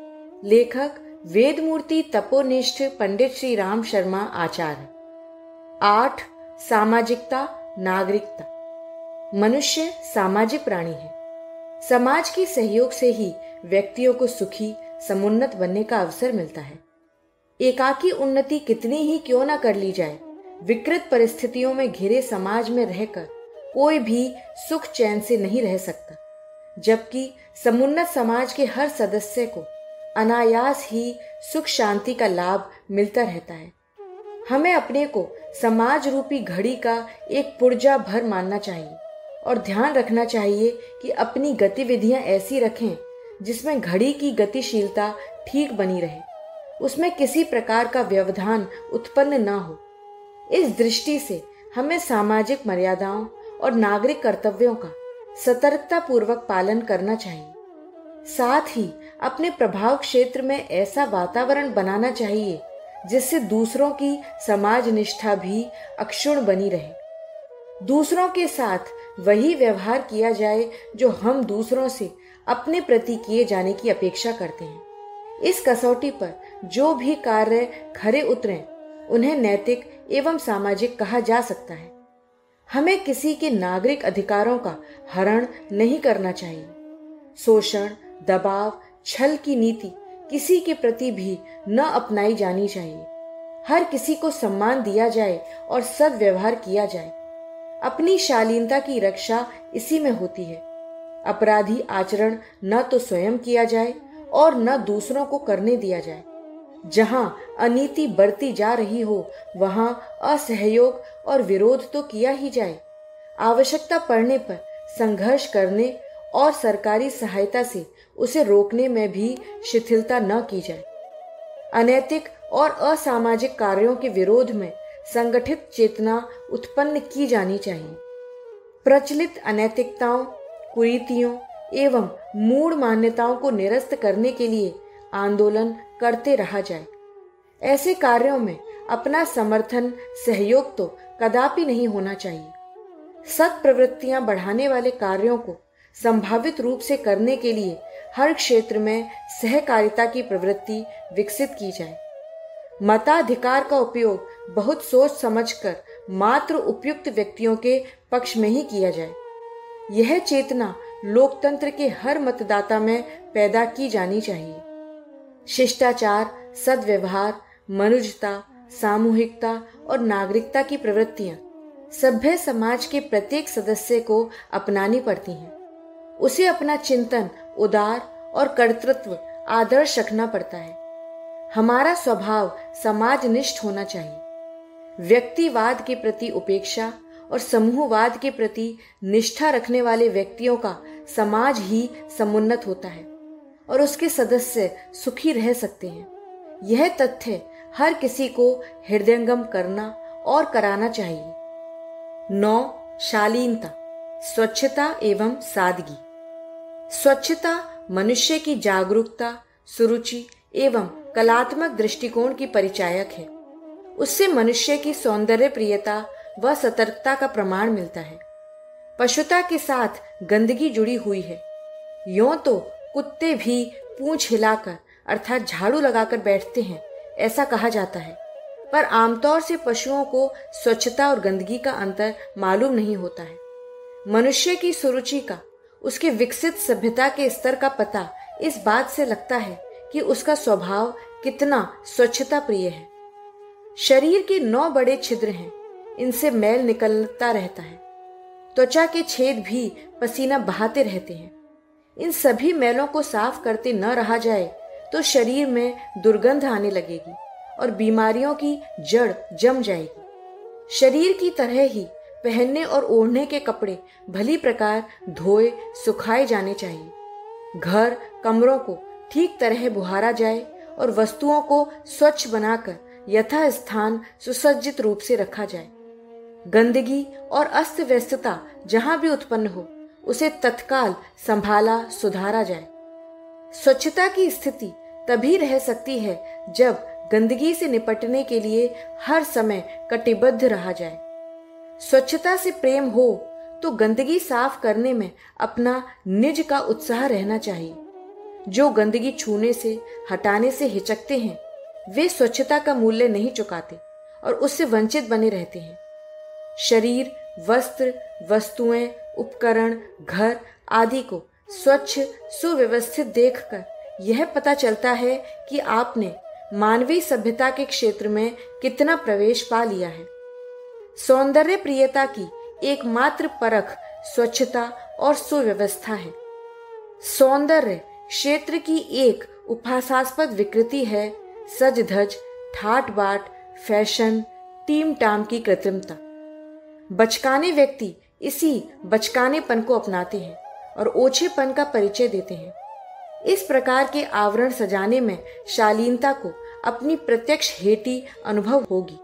लेखक वेदमूर्ति तपोनिष्ठ पंडित श्री राम शर्मा आचार्य। 8 सामाजिकता नागरिकता। मनुष्य सामाजिक प्राणी है। समाज के सहयोग से ही व्यक्तियों को सुखी समुन्नत बनने का अवसर मिलता है। एकाकी उन्नति कितनी ही क्यों न कर ली जाए, विकृत परिस्थितियों में घिरे समाज में रहकर कोई भी सुख चैन से नहीं रह सकता, जबकि समुन्नत समाज के हर सदस्य को अनायास ही सुख शांति का लाभ मिलता रहता है। हमें अपने को समाज रूपी घड़ी का एक पुर्जा भर मानना चाहिए और ध्यान रखना चाहिए कि अपनी गतिविधियां ऐसी रखें जिसमें घड़ी की गतिशीलता ठीक बनी रहे, उसमें किसी प्रकार का व्यवधान उत्पन्न न हो। इस दृष्टि से हमें सामाजिक मर्यादाओं और नागरिक कर्तव्यों का सतर्कता पूर्वक पालन करना चाहिए। साथ ही अपने प्रभाव क्षेत्र में ऐसा वातावरण बनाना चाहिए जिससे दूसरों की समाज निष्ठा भी अक्षुण्ण बनी रहे। दूसरों के साथ वही व्यवहार किया जाए जो हम दूसरों से अपने प्रति किए जाने की अपेक्षा करते हैं। इस कसौटी पर जो भी कार्य खरे उतरे उन्हें नैतिक एवं सामाजिक कहा जा सकता है। हमें किसी के नागरिक अधिकारों का हरण नहीं करना चाहिए। शोषण, दबाव, छल की नीति किसी के प्रति भी न अपनाई जानी चाहिए। हर किसी को सम्मान दिया जाए और सद्व्यवहार किया जाए। अपनी शालीनता की रक्षा इसी में होती है। अपराधी आचरण न तो स्वयं किया जाए और न दूसरों को करने दिया जाए। जहां अनीति बढ़ती जा रही हो वहां असहयोग और विरोध तो किया ही जाए। आवश्यकता पड़ने पर संघर्ष करने और सरकारी सहायता से उसे रोकने में भी शिथिलता न की जाए। अनैतिक और असामाजिक कार्यों के विरोध में संगठित चेतना उत्पन्न की जानी चाहिए। प्रचलित अनैतिकताओं, कुरीतियों एवं मूढ़ मान्यताओं को निरस्त करने के लिए आंदोलन करते रहा जाए। ऐसे कार्यों में अपना समर्थन सहयोग तो कदापि नहीं होना चाहिए। सत् प्रवृत्तियां बढ़ाने वाले कार्यों को संभावित रूप से करने के लिए हर क्षेत्र में सहकारिता की प्रवृत्ति विकसित की जाए। मताधिकार का उपयोग बहुत सोच समझकर मात्र उपयुक्त व्यक्तियों के पक्ष में ही किया जाए। यह चेतना लोकतंत्र के हर मतदाता में पैदा की जानी चाहिए। शिष्टाचार, सद्व्यवहार, मनुजता, सामूहिकता और नागरिकता की प्रवृत्तियां सभ्य समाज के प्रत्येक सदस्य को अपनानी पड़ती हैं। उसे अपना चिंतन उदार और कर्तृत्व आदर्श रखना पड़ता है। हमारा स्वभाव समाजनिष्ठ होना चाहिए। व्यक्तिवाद के प्रति उपेक्षा और समूहवाद के प्रति निष्ठा रखने वाले व्यक्तियों का समाज ही समुन्नत होता है और उसके सदस्य सुखी रह सकते हैं। यह तथ्य हर किसी को हृदयंगम करना और कराना चाहिए। 9 शालीनता, स्वच्छता एवं सादगी। स्वच्छता मनुष्य की जागरूकता, सुरुचि एवं कलात्मक दृष्टिकोण की परिचायक है। उससे मनुष्य की सौंदर्य प्रियता व सतर्कता का प्रमाण मिलता है। पशुता के साथ गंदगी जुड़ी हुई है। यों तो कुत्ते भी पूंछ हिलाकर अर्थात झाड़ू लगाकर बैठते हैं, ऐसा कहा जाता है, पर आमतौर से पशुओं को स्वच्छता और गंदगी का अंतर मालूम नहीं होता है। मनुष्य की सुरुचि का, उसके विकसित सभ्यता के स्तर का पता इस बात से लगता है कि उसका स्वभाव कितना स्वच्छता प्रिय है। शरीर के 9 बड़े छिद्र हैं, इनसे मैल निकलता रहता है। त्वचा के छेद भी पसीना बहाते रहते हैं। इन सभी मैलों को साफ करते न रहा जाए तो शरीर में दुर्गंध आने लगेगी और बीमारियों की जड़ जम जाएगी। शरीर की तरह ही पहनने और ओढ़ने के कपड़े भली प्रकार धोए सुखाए जाने चाहिए। घर कमरों को ठीक तरह बुहारा जाए और वस्तुओं को स्वच्छ बनाकर यथा स्थान सुसज्जित रूप से रखा जाए। गंदगी और अस्त व्यस्तता जहां भी उत्पन्न हो उसे तत्काल संभाला सुधारा जाए। स्वच्छता की स्थिति तभी रह सकती है जब गंदगी से निपटने के लिए हर समय कटिबद्ध रहा जाए। स्वच्छता से प्रेम हो तो गंदगी साफ करने में अपना निज का उत्साह रहना चाहिए। जो गंदगी छूने से, हटाने से हिचकते हैं, वे स्वच्छता का मूल्य नहीं चुकाते और उससे वंचित बने रहते हैं। शरीर, वस्त्र, वस्तुएं, उपकरण, घर आदि को स्वच्छ, सुव्यवस्थित देखकर यह पता चलता है कि आपने मानवीय सभ्यता के क्षेत्र में कितना प्रवेश पा लिया है। सौंदर्य प्रियता की एकमात्र परख स्वच्छता और सुव्यवस्था है। सौंदर्य क्षेत्र की एक उपहासास्पद विकृति है सज धज, ठाट बाट, फैशन, टीम टाम की कृत्रिमता। बचकाने व्यक्ति इसी बचकानेपन को अपनाते हैं और ओछेपन का परिचय देते हैं। इस प्रकार के आवरण सजाने में शालीनता को अपनी प्रत्यक्ष हेठी अनुभव होगी।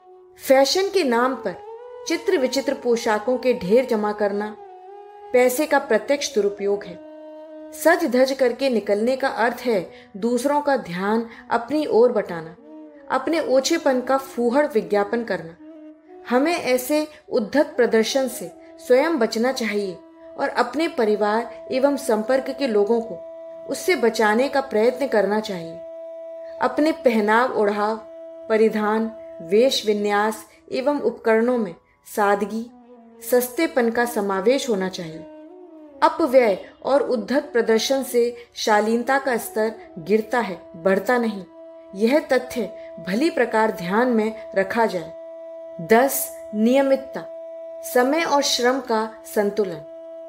फैशन के नाम पर चित्र विचित्र पोशाकों के ढेर जमा करना पैसे का प्रत्यक्ष दुरुपयोग है। सज धज करके निकलने का अर्थ है दूसरों का ध्यान अपनी ओर बटाना, अपने ओछेपन का फूहड़ विज्ञापन करना। हमें ऐसे उद्धत प्रदर्शन से स्वयं बचना चाहिए और अपने परिवार एवं संपर्क के लोगों को उससे बचाने का प्रयत्न करना चाहिए। अपने पहनाव ओढ़ाव, परिधान, वेश विन्यास एवं उपकरणों में सादगी, सस्तेपन का समावेश होना चाहिए। अपव्यय और उद्धत प्रदर्शन से शालीनता का स्तर गिरता है, बढ़ता नहीं। यह तथ्य भली प्रकार ध्यान में रखा जाए। 10. नियमितता, समय और श्रम का संतुलन।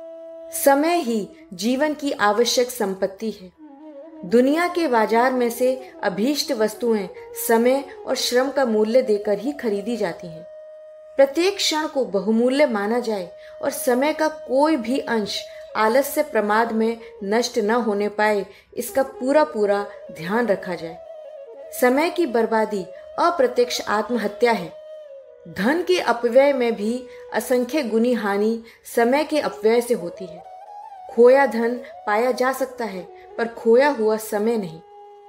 समय ही जीवन की आवश्यक संपत्ति है। दुनिया के बाजार में से अभीष्ट वस्तुएं समय और श्रम का मूल्य देकर ही खरीदी जाती हैं। प्रत्येक क्षण को बहुमूल्य माना जाए और समय का कोई भी अंश आलस्य प्रमाद में नष्ट न होने पाए, इसका पूरा पूरा ध्यान रखा जाए। समय की बर्बादी अप्रत्यक्ष आत्महत्या है। धन के अपव्यय में भी असंख्य गुनी हानि समय के अपव्यय से होती है। खोया धन पाया जा सकता है, पर खोया हुआ समय नहीं।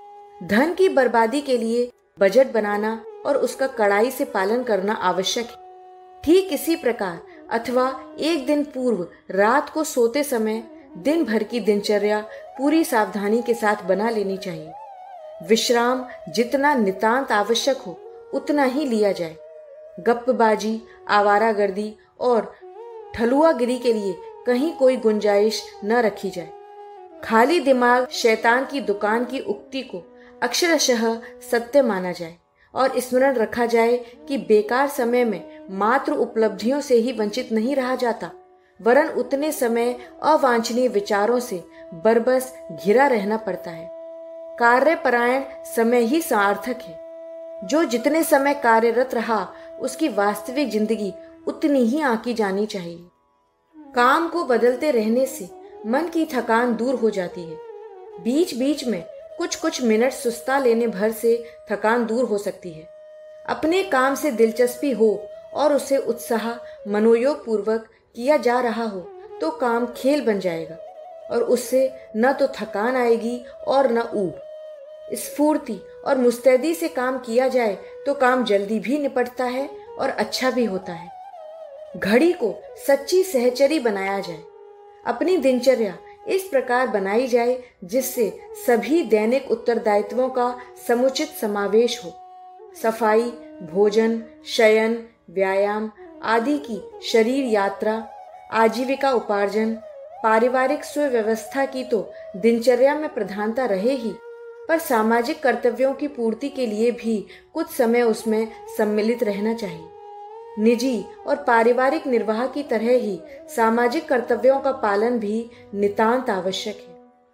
धन की बर्बादी के लिए बजट बनाना और उसका कड़ाई से पालन करना आवश्यक है। ठीक इसी प्रकार अथवा एक दिन पूर्व रात को सोते समय दिन भर की दिनचर्या पूरी सावधानी के साथ बना लेनी चाहिए। विश्राम जितना नितांत आवश्यक हो उतना ही लिया जाए। गप्पबाजी, आवारागर्दी और ठलुआगिरी के लिए कहीं कोई गुंजाइश न रखी जाए। खाली दिमाग शैतान की दुकान की उक्ति को अक्षरशः सत्य माना जाए और स्मरण रखा जाए कि बेकार समय में मात्र उपलब्धियों से ही वंचित नहीं रहा जाता, वरन उतने समय अवांछनीय विचारों से बरबस घिरा रहना पड़ता है। कार्यपरायण समय ही सार्थक है। जो जितने समय कार्यरत रहा उसकी वास्तविक जिंदगी उतनी ही आंकी जानी चाहिए। काम को बदलते रहने से मन की थकान दूर हो जाती है। बीच बीच में कुछ कुछ मिनट सुस्ता लेने भर से थकान दूर हो सकती है। अपने काम से दिलचस्पी हो और उसे उत्साह मनोयोग पूर्वक किया जा रहा हो तो काम खेल बन जाएगा और उससे न तो थकान आएगी और न ऊब। स्फूर्ति और मुस्तैदी से काम किया जाए तो काम जल्दी भी निपटता है और अच्छा भी होता है। घड़ी को सच्ची सहचरी बनाया जाए। अपनी दिनचर्या इस प्रकार बनाई जाए जिससे सभी दैनिक उत्तरदायित्वों का समुचित समावेश हो। सफाई, भोजन, शयन, व्यायाम आदि की शरीर यात्रा, आजीविका उपार्जन, पारिवारिक सुव्यवस्था की तो दिनचर्या में प्रधानता रहे ही, पर सामाजिक कर्तव्यों की पूर्ति के लिए भी कुछ समय उसमें सम्मिलित रहना चाहिए। निजी और पारिवारिक निर्वाह की तरह ही सामाजिक कर्तव्यों का पालन भी नितांत आवश्यक है।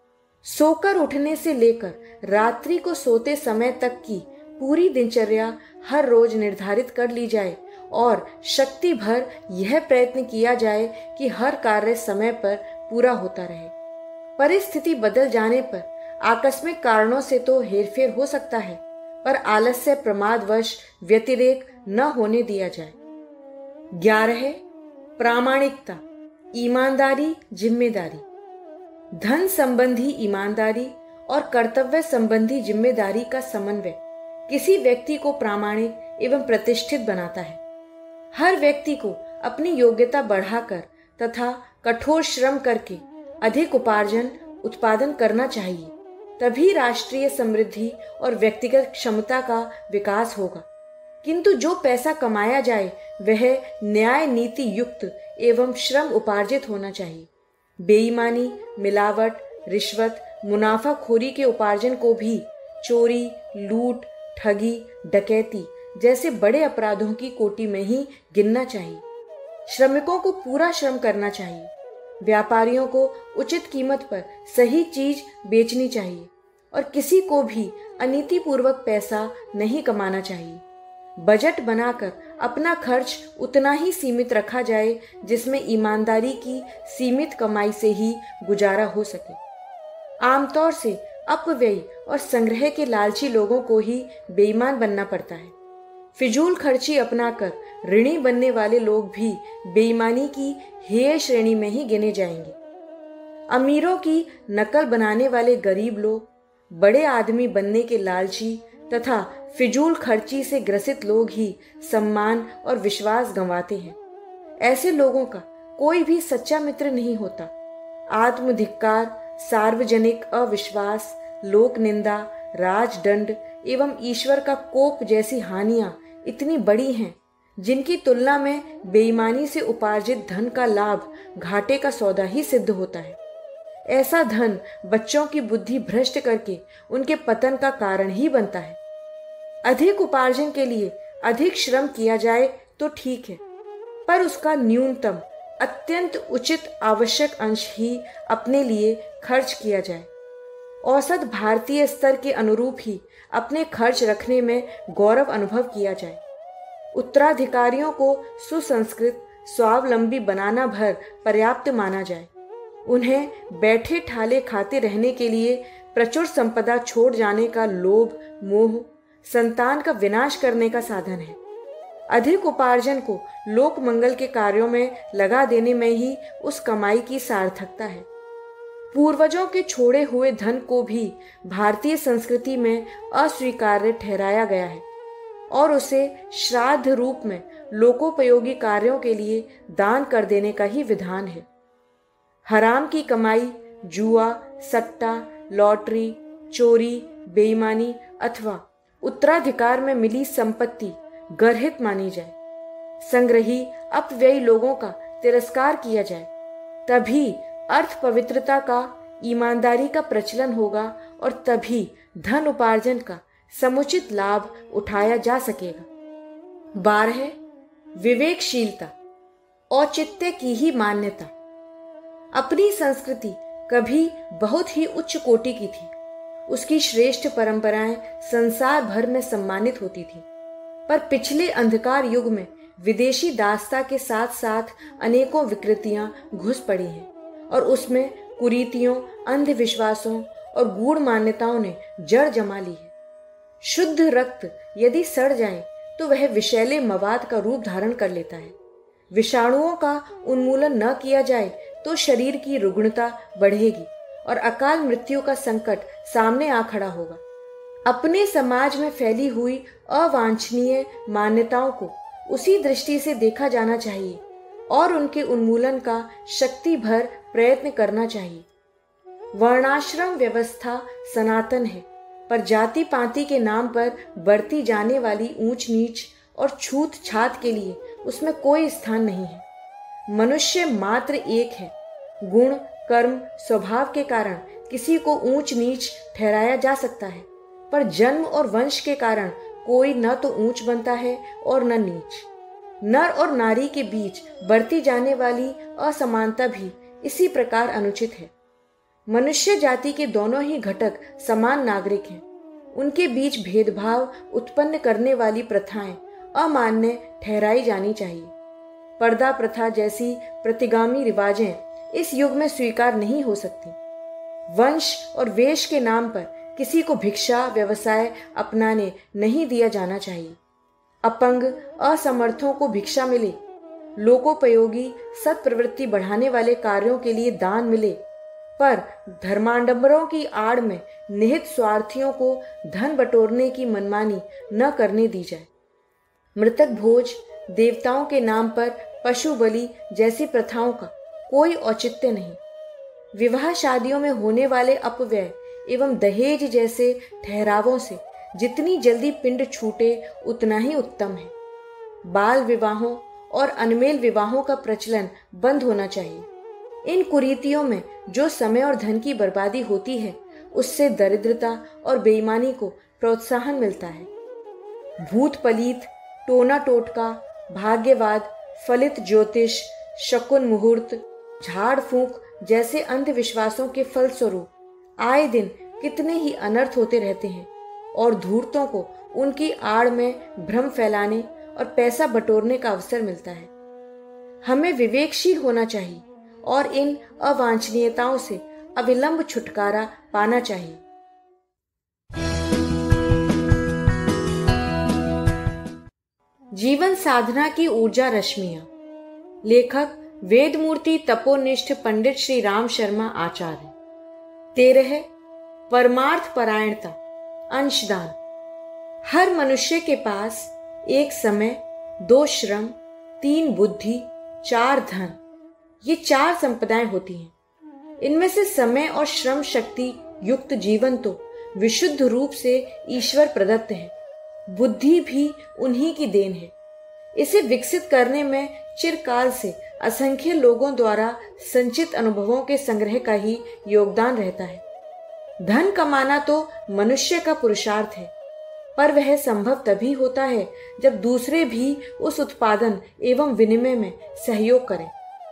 सोकर उठने से लेकर रात्रि को सोते समय तक की पूरी दिनचर्या हर रोज निर्धारित कर ली जाए और शक्ति भर यह प्रयत्न किया जाए कि हर कार्य समय पर पूरा होता रहे। परिस्थिति बदल जाने पर आकस्मिक कारणों से तो हेरफेर हो सकता है, पर आलस्य प्रमादवश व्यतिरेक न होने दिया जाए। 11. प्रामाणिकता, ईमानदारी, जिम्मेदारी। धन संबंधी ईमानदारी और कर्तव्य संबंधी जिम्मेदारी का समन्वय किसी व्यक्ति को प्रामाणिक एवं प्रतिष्ठित बनाता है। हर व्यक्ति को अपनी योग्यता बढ़ाकर तथा कठोर श्रम करके अधिक उत्पादन करना चाहिए। तभी राष्ट्रीय समृद्धि और व्यक्तिगत क्षमता का विकास होगा। किंतु जो पैसा कमाया जाए वह न्याय नीति युक्त एवं श्रम उपार्जित होना चाहिए। बेईमानी, मिलावट, रिश्वत, मुनाफाखोरी के उपार्जन को भी चोरी, लूट, ठगी, डकैती जैसे बड़े अपराधों की कोटि में ही गिनना चाहिए। श्रमिकों को पूरा श्रम करना चाहिए। व्यापारियों को उचित कीमत पर सही चीज बेचनी चाहिए और किसी को भी अनीतिपूर्वक पैसा नहीं कमाना चाहिए। बजट बनाकर अपना खर्च उतना ही सीमित रखा जाए जिसमें ईमानदारी की सीमित कमाई से ही गुजारा हो सके। आमतौर से अपव्यय और संग्रह के लालची लोगों को ही बेईमान बनना पड़ता है। फिजूल खर्ची अपनाकर ऋणी बनने वाले लोग भी बेईमानी की हेय श्रेणी में ही गिने जाएंगे। अमीरों की नकल बनाने वाले गरीब लोग, बड़े आदमी बनने के लालची तथा फिजूल खर्ची से ग्रसित लोग ही सम्मान और विश्वास गंवाते हैं। ऐसे लोगों का कोई भी सच्चा मित्र नहीं होता। आत्मधिक्कार, सार्वजनिक अविश्वास, लोक निंदा, राजदंड एवं ईश्वर का कोप जैसी हानियां इतनी बड़ी हैं जिनकी तुलना में बेईमानी से उपार्जित धन का लाभ घाटे का सौदा ही सिद्ध होता है। ऐसा धन बच्चों की बुद्धि भ्रष्ट करके उनके पतन का कारण ही बनता है। अधिक उपार्जन के लिए अधिक श्रम किया जाए तो ठीक है, पर उसका न्यूनतम अत्यंत उचित आवश्यक अंश ही अपने लिए खर्च किया जाए। औसत भारतीय स्तर के अनुरूप ही अपने खर्च रखने में गौरव अनुभव किया जाए। उत्तराधिकारियों को सुसंस्कृत स्वावलंबी बनाना भर पर्याप्त माना जाए। उन्हें बैठे ठाले खाते रहने के लिए प्रचुर संपदा छोड़ जाने का लोभ मोह संतान का विनाश करने का साधन है। अधिक उपार्जन को लोक मंगल के कार्यों में लगा देने में ही उस कमाई की सार्थकता है। पूर्वजों के छोड़े हुए धन को भी भारतीय संस्कृति में अस्वीकार्य ठहराया गया है और उसे श्राद्ध रूप में लोकोपयोगी कार्यों के लिए दान कर देने का ही विधान है। हराम की कमाई, जुआ, सट्टा, लॉटरी, चोरी, बेईमानी अथवा उत्तराधिकार में मिली संपत्ति गर्हित मानी जाए। संग्रही अपव्ययी लोगों का तिरस्कार किया जाए, तभी अर्थ पवित्रता का, ईमानदारी का प्रचलन होगा और तभी धन उपार्जन का समुचित लाभ उठाया जा सकेगा। 12 विवेकशीलता, औचित्य की ही मान्यता। अपनी संस्कृति कभी बहुत ही उच्च कोटि की थी। उसकी श्रेष्ठ परंपराएं संसार भर में सम्मानित होती थी, पर पिछले अंधकार युग में विदेशी दासता के साथ साथ अनेकों विकृतियां घुस पड़ी हैं और उसमें कुरीतियों, अंधविश्वासों और गूढ़ मान्यताओं ने जड़ जमा ली है। शुद्ध रक्त यदि सड़ जाए तो वह विषैले मवाद का रूप धारण कर लेता है। विषाणुओं का उन्मूलन न किया जाए तो शरीर की रुग्णता बढ़ेगी और अकाल मृत्यु का संकट सामने आ खड़ा होगा। अपने समाज में फैली हुई अवांछनीय मान्यताओं को उसी दृष्टि से देखा जाना चाहिए और उनके उन्मूलन का शक्ति भर प्रयत्न करना चाहिए। वर्णाश्रम व्यवस्था सनातन है, पर जाति पाति के नाम पर बरती जाने वाली ऊंच नीच और छूत छात के लिए उसमें कोई स्थान नहीं है। मनुष्य मात्र एक है। गुण, कर्म, स्वभाव के कारण किसी को ऊंच नीच ठहराया जा सकता है, पर जन्म और वंश के कारण कोई न तो ऊंच बनता है और न नीच। नर और नारी के बीच बढ़ती जाने वाली असमानता भी इसी प्रकार अनुचित है। मनुष्य जाति के दोनों ही घटक समान नागरिक हैं। उनके बीच भेदभाव उत्पन्न करने वाली प्रथाएं अमान्य ठहराई जानी चाहिए। पर्दा प्रथा जैसी प्रतिगामी रिवाजें इस युग में स्वीकार नहीं हो सकती। वंश और वेश के नाम पर किसी को भिक्षा व्यवसाय अपनाने नहीं दिया जाना चाहिए। अपंग असमर्थों को भिक्षा मिले, लोकोपयोगी सत्प्रवृत्ति बढ़ाने वाले कार्यों के लिए दान मिले, पर धर्माडंबरों की आड़ में निहित स्वार्थियों को धन बटोरने की मनमानी न करने दी जाए। मृतक भोज, देवताओं के नाम पर पशु बलि जैसी प्रथाओं का कोई औचित्य नहीं। विवाह शादियों में होने वाले अपव्यय एवं दहेज जैसे ठहरावों से जितनी जल्दी पिंड छूटे उतना ही उत्तम है। बाल विवाहों और अनमेल विवाहों का प्रचलन बंद होना चाहिए। इन कुरीतियों में जो समय और धन की बर्बादी होती है, उससे दरिद्रता और बेईमानी को प्रोत्साहन मिलता है। भूत पलीत, टोना टोटका, भाग्यवाद, फलित ज्योतिष, शकुन मुहूर्त, झाड़ फूंक जैसे अंधविश्वासों के फलस्वरूप आए दिन कितने ही अनर्थ होते रहते हैं और धूर्तों को उनकी आड़ में भ्रम फैलाने और पैसा बटोरने का अवसर मिलता है। हमें विवेकशील होना चाहिए और इन अवांछनीयताओं से अविलंब छुटकारा पाना चाहिए। जीवन साधना की ऊर्जा रश्मियां। लेखक वेदमूर्ति तपोनिष्ठ पंडित श्री राम शर्मा आचार्य। 13 परमार्थ परायणता। अंशदान। हर मनुष्य के पास 1 समय, 2 श्रम, 3 बुद्धि, 4 धन, ये 4 संपदाएं होती हैं। इनमें से समय और श्रम शक्ति युक्त जीवन तो विशुद्ध रूप से ईश्वर प्रदत्त है। बुद्धि भी उन्हीं की देन है। इसे विकसित करने में चिरकाल से असंख्य लोगों द्वारा संचित अनुभवों के संग्रह का ही योगदान रहता है। धन कमाना तो मनुष्य का पुरुषार्थ है, पर वह संभव तभी होता है जब दूसरे भी उस उत्पादन एवं विनिमय में सहयोग करें।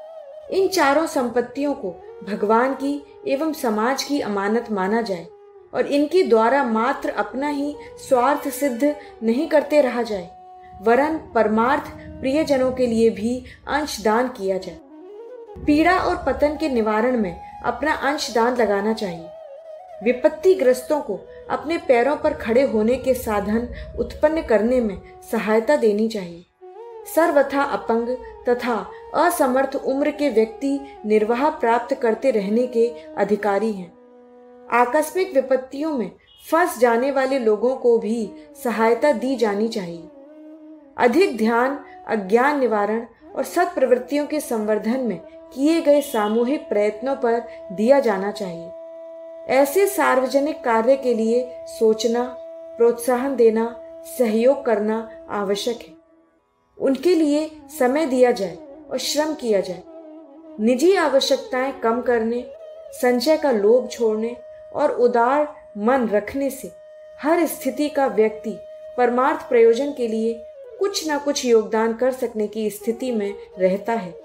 इन चारों संपत्तियों को भगवान की एवं समाज की अमानत माना जाए और इनके द्वारा मात्र अपना ही स्वार्थ सिद्ध नहीं करते रहा जाए, वरन परमार्थ प्रियजनों के लिए भी अंशदान किया जाए। पीड़ा और पतन के निवारण में अपना अंशदान लगाना चाहिए। विपत्तिग्रस्तों को अपने पैरों पर खड़े होने के साधन उत्पन्न करने में सहायता देनी चाहिए। सर्वथा अपंग तथा असमर्थ उम्र के व्यक्ति निर्वाह प्राप्त करते रहने के अधिकारी हैं। आकस्मिक विपत्तियों में फंस जाने वाले लोगों को भी सहायता दी जानी चाहिए। अधिक ध्यान अज्ञान निवारण और सत्प्रवृत्तियों के संवर्धन में किए गए सामूहिक प्रयत्नों पर दिया जाना चाहिए। ऐसे सार्वजनिक कार्य के लिए सोचना, प्रोत्साहन देना, सहयोग करना आवश्यक है। उनके लिए समय दिया जाए और श्रम किया जाए। निजी आवश्यकताएं कम करने, संचय का लोभ छोड़ने और उदार मन रखने से हर स्थिति का व्यक्ति परमार्थ प्रयोजन के लिए कुछ न कुछ योगदान कर सकने की स्थिति में रहता है।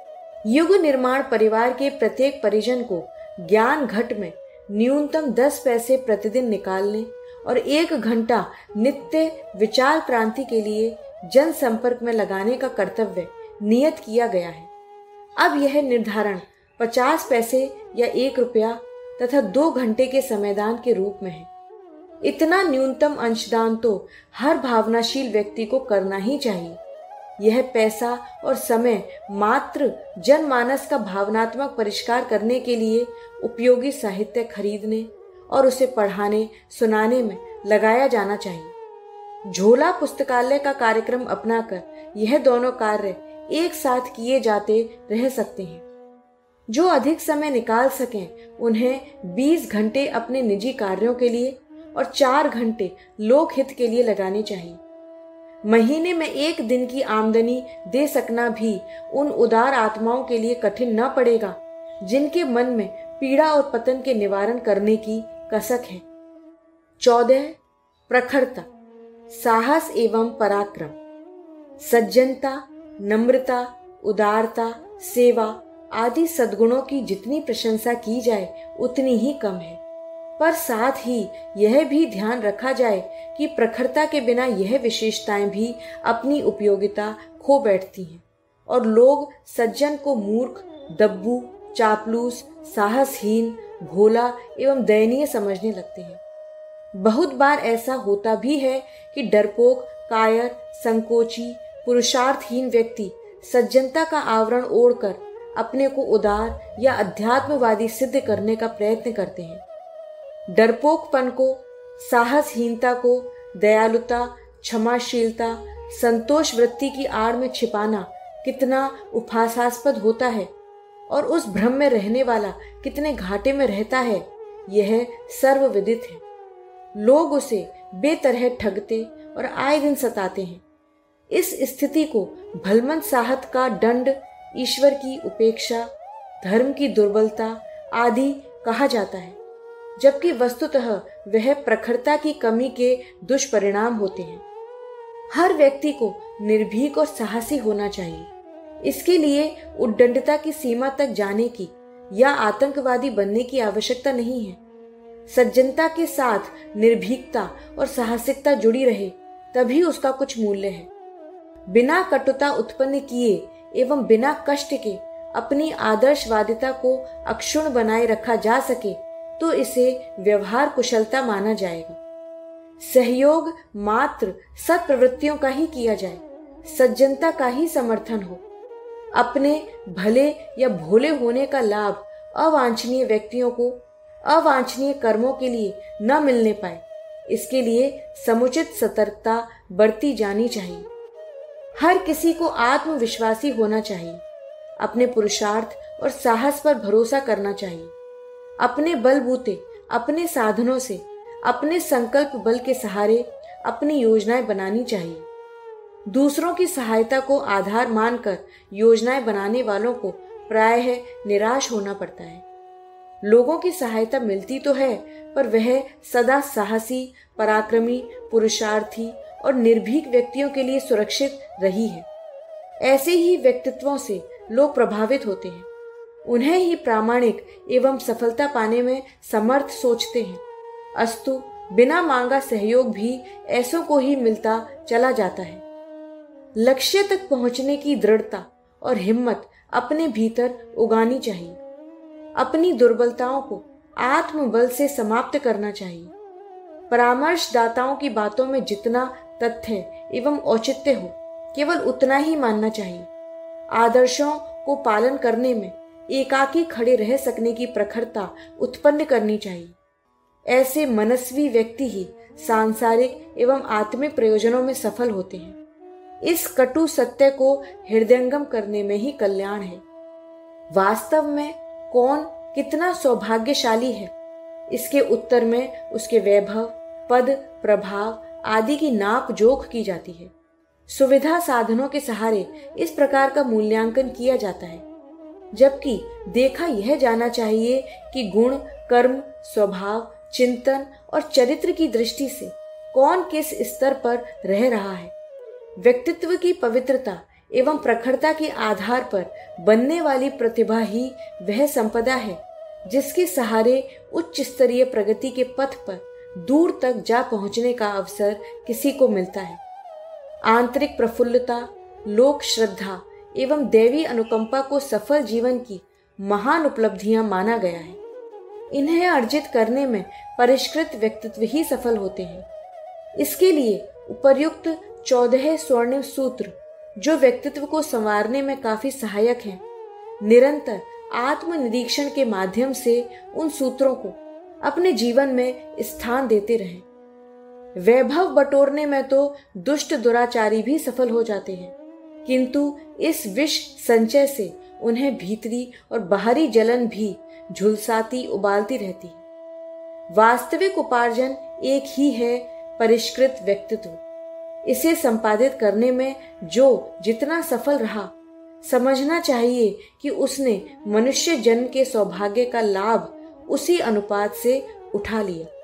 युग निर्माण परिवार के प्रत्येक परिजन को ज्ञान घट में न्यूनतम 10 पैसे प्रतिदिन निकालने और 1 घंटा नित्य विचार क्रांति के लिए जन संपर्क में लगाने का कर्तव्य नियत किया गया है। अब यह निर्धारण 50 पैसे या 1 रुपया तथा 2 घंटे के समयदान के रूप में है। इतना न्यूनतम अंशदान तो हर भावनाशील व्यक्ति को करना ही चाहिए। यह पैसा और समय मात्र जनमानस का भावनात्मक परिष्कार करने के लिए उपयोगी साहित्य खरीदने और उसे पढ़ाने सुनाने में लगाया जाना चाहिए। झोला पुस्तकालय का कार्यक्रम अपनाकर यह दोनों कार्य एक साथ किए जाते रह सकते हैं। जो अधिक समय निकाल सकें उन्हें 20 घंटे अपने निजी कार्यों के लिए और 4 घंटे लोकहित के लिए लगाने चाहिए। महीने में 1 दिन की आमदनी दे सकना भी उन उदार आत्माओं के लिए कठिन न पड़ेगा जिनके मन में पीड़ा और पतन के निवारण करने की कसक है। 14 प्रखरता, साहस एवं पराक्रम। सज्जनता, नम्रता, उदारता, सेवा आदि सद्गुणों की जितनी प्रशंसा की जाए उतनी ही कम है, पर साथ ही यह भी ध्यान रखा जाए कि प्रखरता के बिना यह विशेषताएं भी अपनी उपयोगिता खो बैठती हैं और लोग सज्जन को मूर्ख, दब्बू, चापलूस, साहसहीन, भोला एवं दयनीय समझने लगते हैं। बहुत बार ऐसा होता भी है कि डरपोक, कायर, संकोची, पुरुषार्थहीन व्यक्ति सज्जनता का आवरण ओढ़कर अपने को उदार या अध्यात्मवादी सिद्ध करने का प्रयत्न करते हैं। डरपोकपन को, साहसहीनता को दयालुता, क्षमाशीलता, संतोष वृत्ति की आड़ में छिपाना कितना उपहासास्पद होता है। और उस भ्रम में रहने वाला कितने घाटे में रहता है, यह सर्वविदित है। लोग उसे बेतरह ठगते और आए दिन सताते हैं। इस स्थिति को भलमन साहत का दंड, ईश्वर की उपेक्षा, धर्म की दुर्बलता आदि कहा जाता है, जबकि वस्तुतः वह प्रखरता की कमी के दुष्परिणाम होते हैं। हर व्यक्ति को निर्भीक और साहसी होना चाहिए। इसके लिए उद्दंडता की सीमा तक जाने की या आतंकवादी बनने की आवश्यकता नहीं है। सज्जनता के साथ निर्भीकता और साहसिकता जुड़ी रहे तभी उसका कुछ मूल्य है। बिना कटुता उत्पन्न किए एवं बिना कष्ट के अपनी आदर्शवादिता को अक्षुण्ण बनाए रखा जा सके तो इसे व्यवहार कुशलता माना जाएगा। सहयोग मात्र सत्प्रवृत्तियों का ही किया जाए, सज्जनता का ही समर्थन हो। अपने भले या भोले होने का लाभ अवांछनीय व्यक्तियों को अवांछनीय कर्मों के लिए न मिलने पाए, इसके लिए समुचित सतर्कता बरती जानी चाहिए। हर किसी को आत्मविश्वासी होना चाहिए, अपने पुरुषार्थ और साहस पर भरोसा करना चाहिए। अपने बलबूते, अपने साधनों से, अपने संकल्प बल के सहारे अपनी योजनाएं बनानी चाहिए। दूसरों की सहायता को आधार मानकर योजनाएं बनाने वालों को प्रायः निराश होना पड़ता है। लोगों की सहायता मिलती तो है, पर वह सदा साहसी, पराक्रमी, पुरुषार्थी और निर्भीक व्यक्तियों के लिए सुरक्षित रही है। ऐसे ही व्यक्तित्वों से लोग प्रभावित होते हैं, उन्हें ही प्रामाणिक एवं सफलता पाने में समर्थ सोचते हैं। अस्तु बिना मांगा सहयोग भी ऐसों को ही मिलता चला जाता है। लक्ष्य तक पहुंचने की दृढ़ता और हिम्मत अपने भीतर उगानी चाहिए। अपनी दुर्बलताओं को आत्मबल से समाप्त करना चाहिए। परामर्शदाताओं की बातों में जितना तथ्य एवं औचित्य हो, केवल उतना ही मानना चाहिए। आदर्शों को पालन करने में एकाकी खड़े रह सकने की प्रखरता उत्पन्न करनी चाहिए। ऐसे मनस्वी व्यक्ति ही सांसारिक एवं आत्मिक प्रयोजनों में सफल होते हैं। इस कटु सत्य को हृदयंगम करने में ही कल्याण है। वास्तव में कौन कितना सौभाग्यशाली है, इसके उत्तर में उसके वैभव, पद, प्रभाव आदि की नाप जोख की जाती है। सुविधा साधनों के सहारे इस प्रकार का मूल्यांकन किया जाता है, जबकि देखा यह जाना चाहिए कि गुण, कर्म, स्वभाव, चिंतन और चरित्र की दृष्टि से कौन किस स्तर पर रह रहा है। व्यक्तित्व की पवित्रता एवं प्रखरता के आधार पर बनने वाली प्रतिभा ही वह संपदा है जिसके सहारे उच्च स्तरीय प्रगति के पथ पर दूर तक जा पहुंचने का अवसर किसी को मिलता है। आंतरिक प्रफुल्लता, लोक श्रद्धा एवं दैवी अनुकंपा को सफल जीवन की महान उपलब्धियां माना गया है। इन्हें अर्जित करने में परिष्कृत व्यक्तित्व ही सफल होते हैं। इसके लिए उपर्युक्त 14 स्वर्णिम सूत्र, जो व्यक्तित्व को संवारने में काफी सहायक हैं, निरंतर आत्मनिरीक्षण के माध्यम से उन सूत्रों को अपने जीवन में स्थान देते रहें। वैभव बटोरने में तो दुष्ट दुराचारी भी सफल हो जाते हैं, किंतु इस विष संचय से उन्हें भीतरी और बाहरी जलन भी झुलसाती उबालती रहती है। वास्तविक उपार्जन एक ही है, परिष्कृत व्यक्तित्व। इसे संपादित करने में जो जितना सफल रहा, समझना चाहिए कि उसने मनुष्य जन्म के सौभाग्य का लाभ उसी अनुपात से उठा लिया।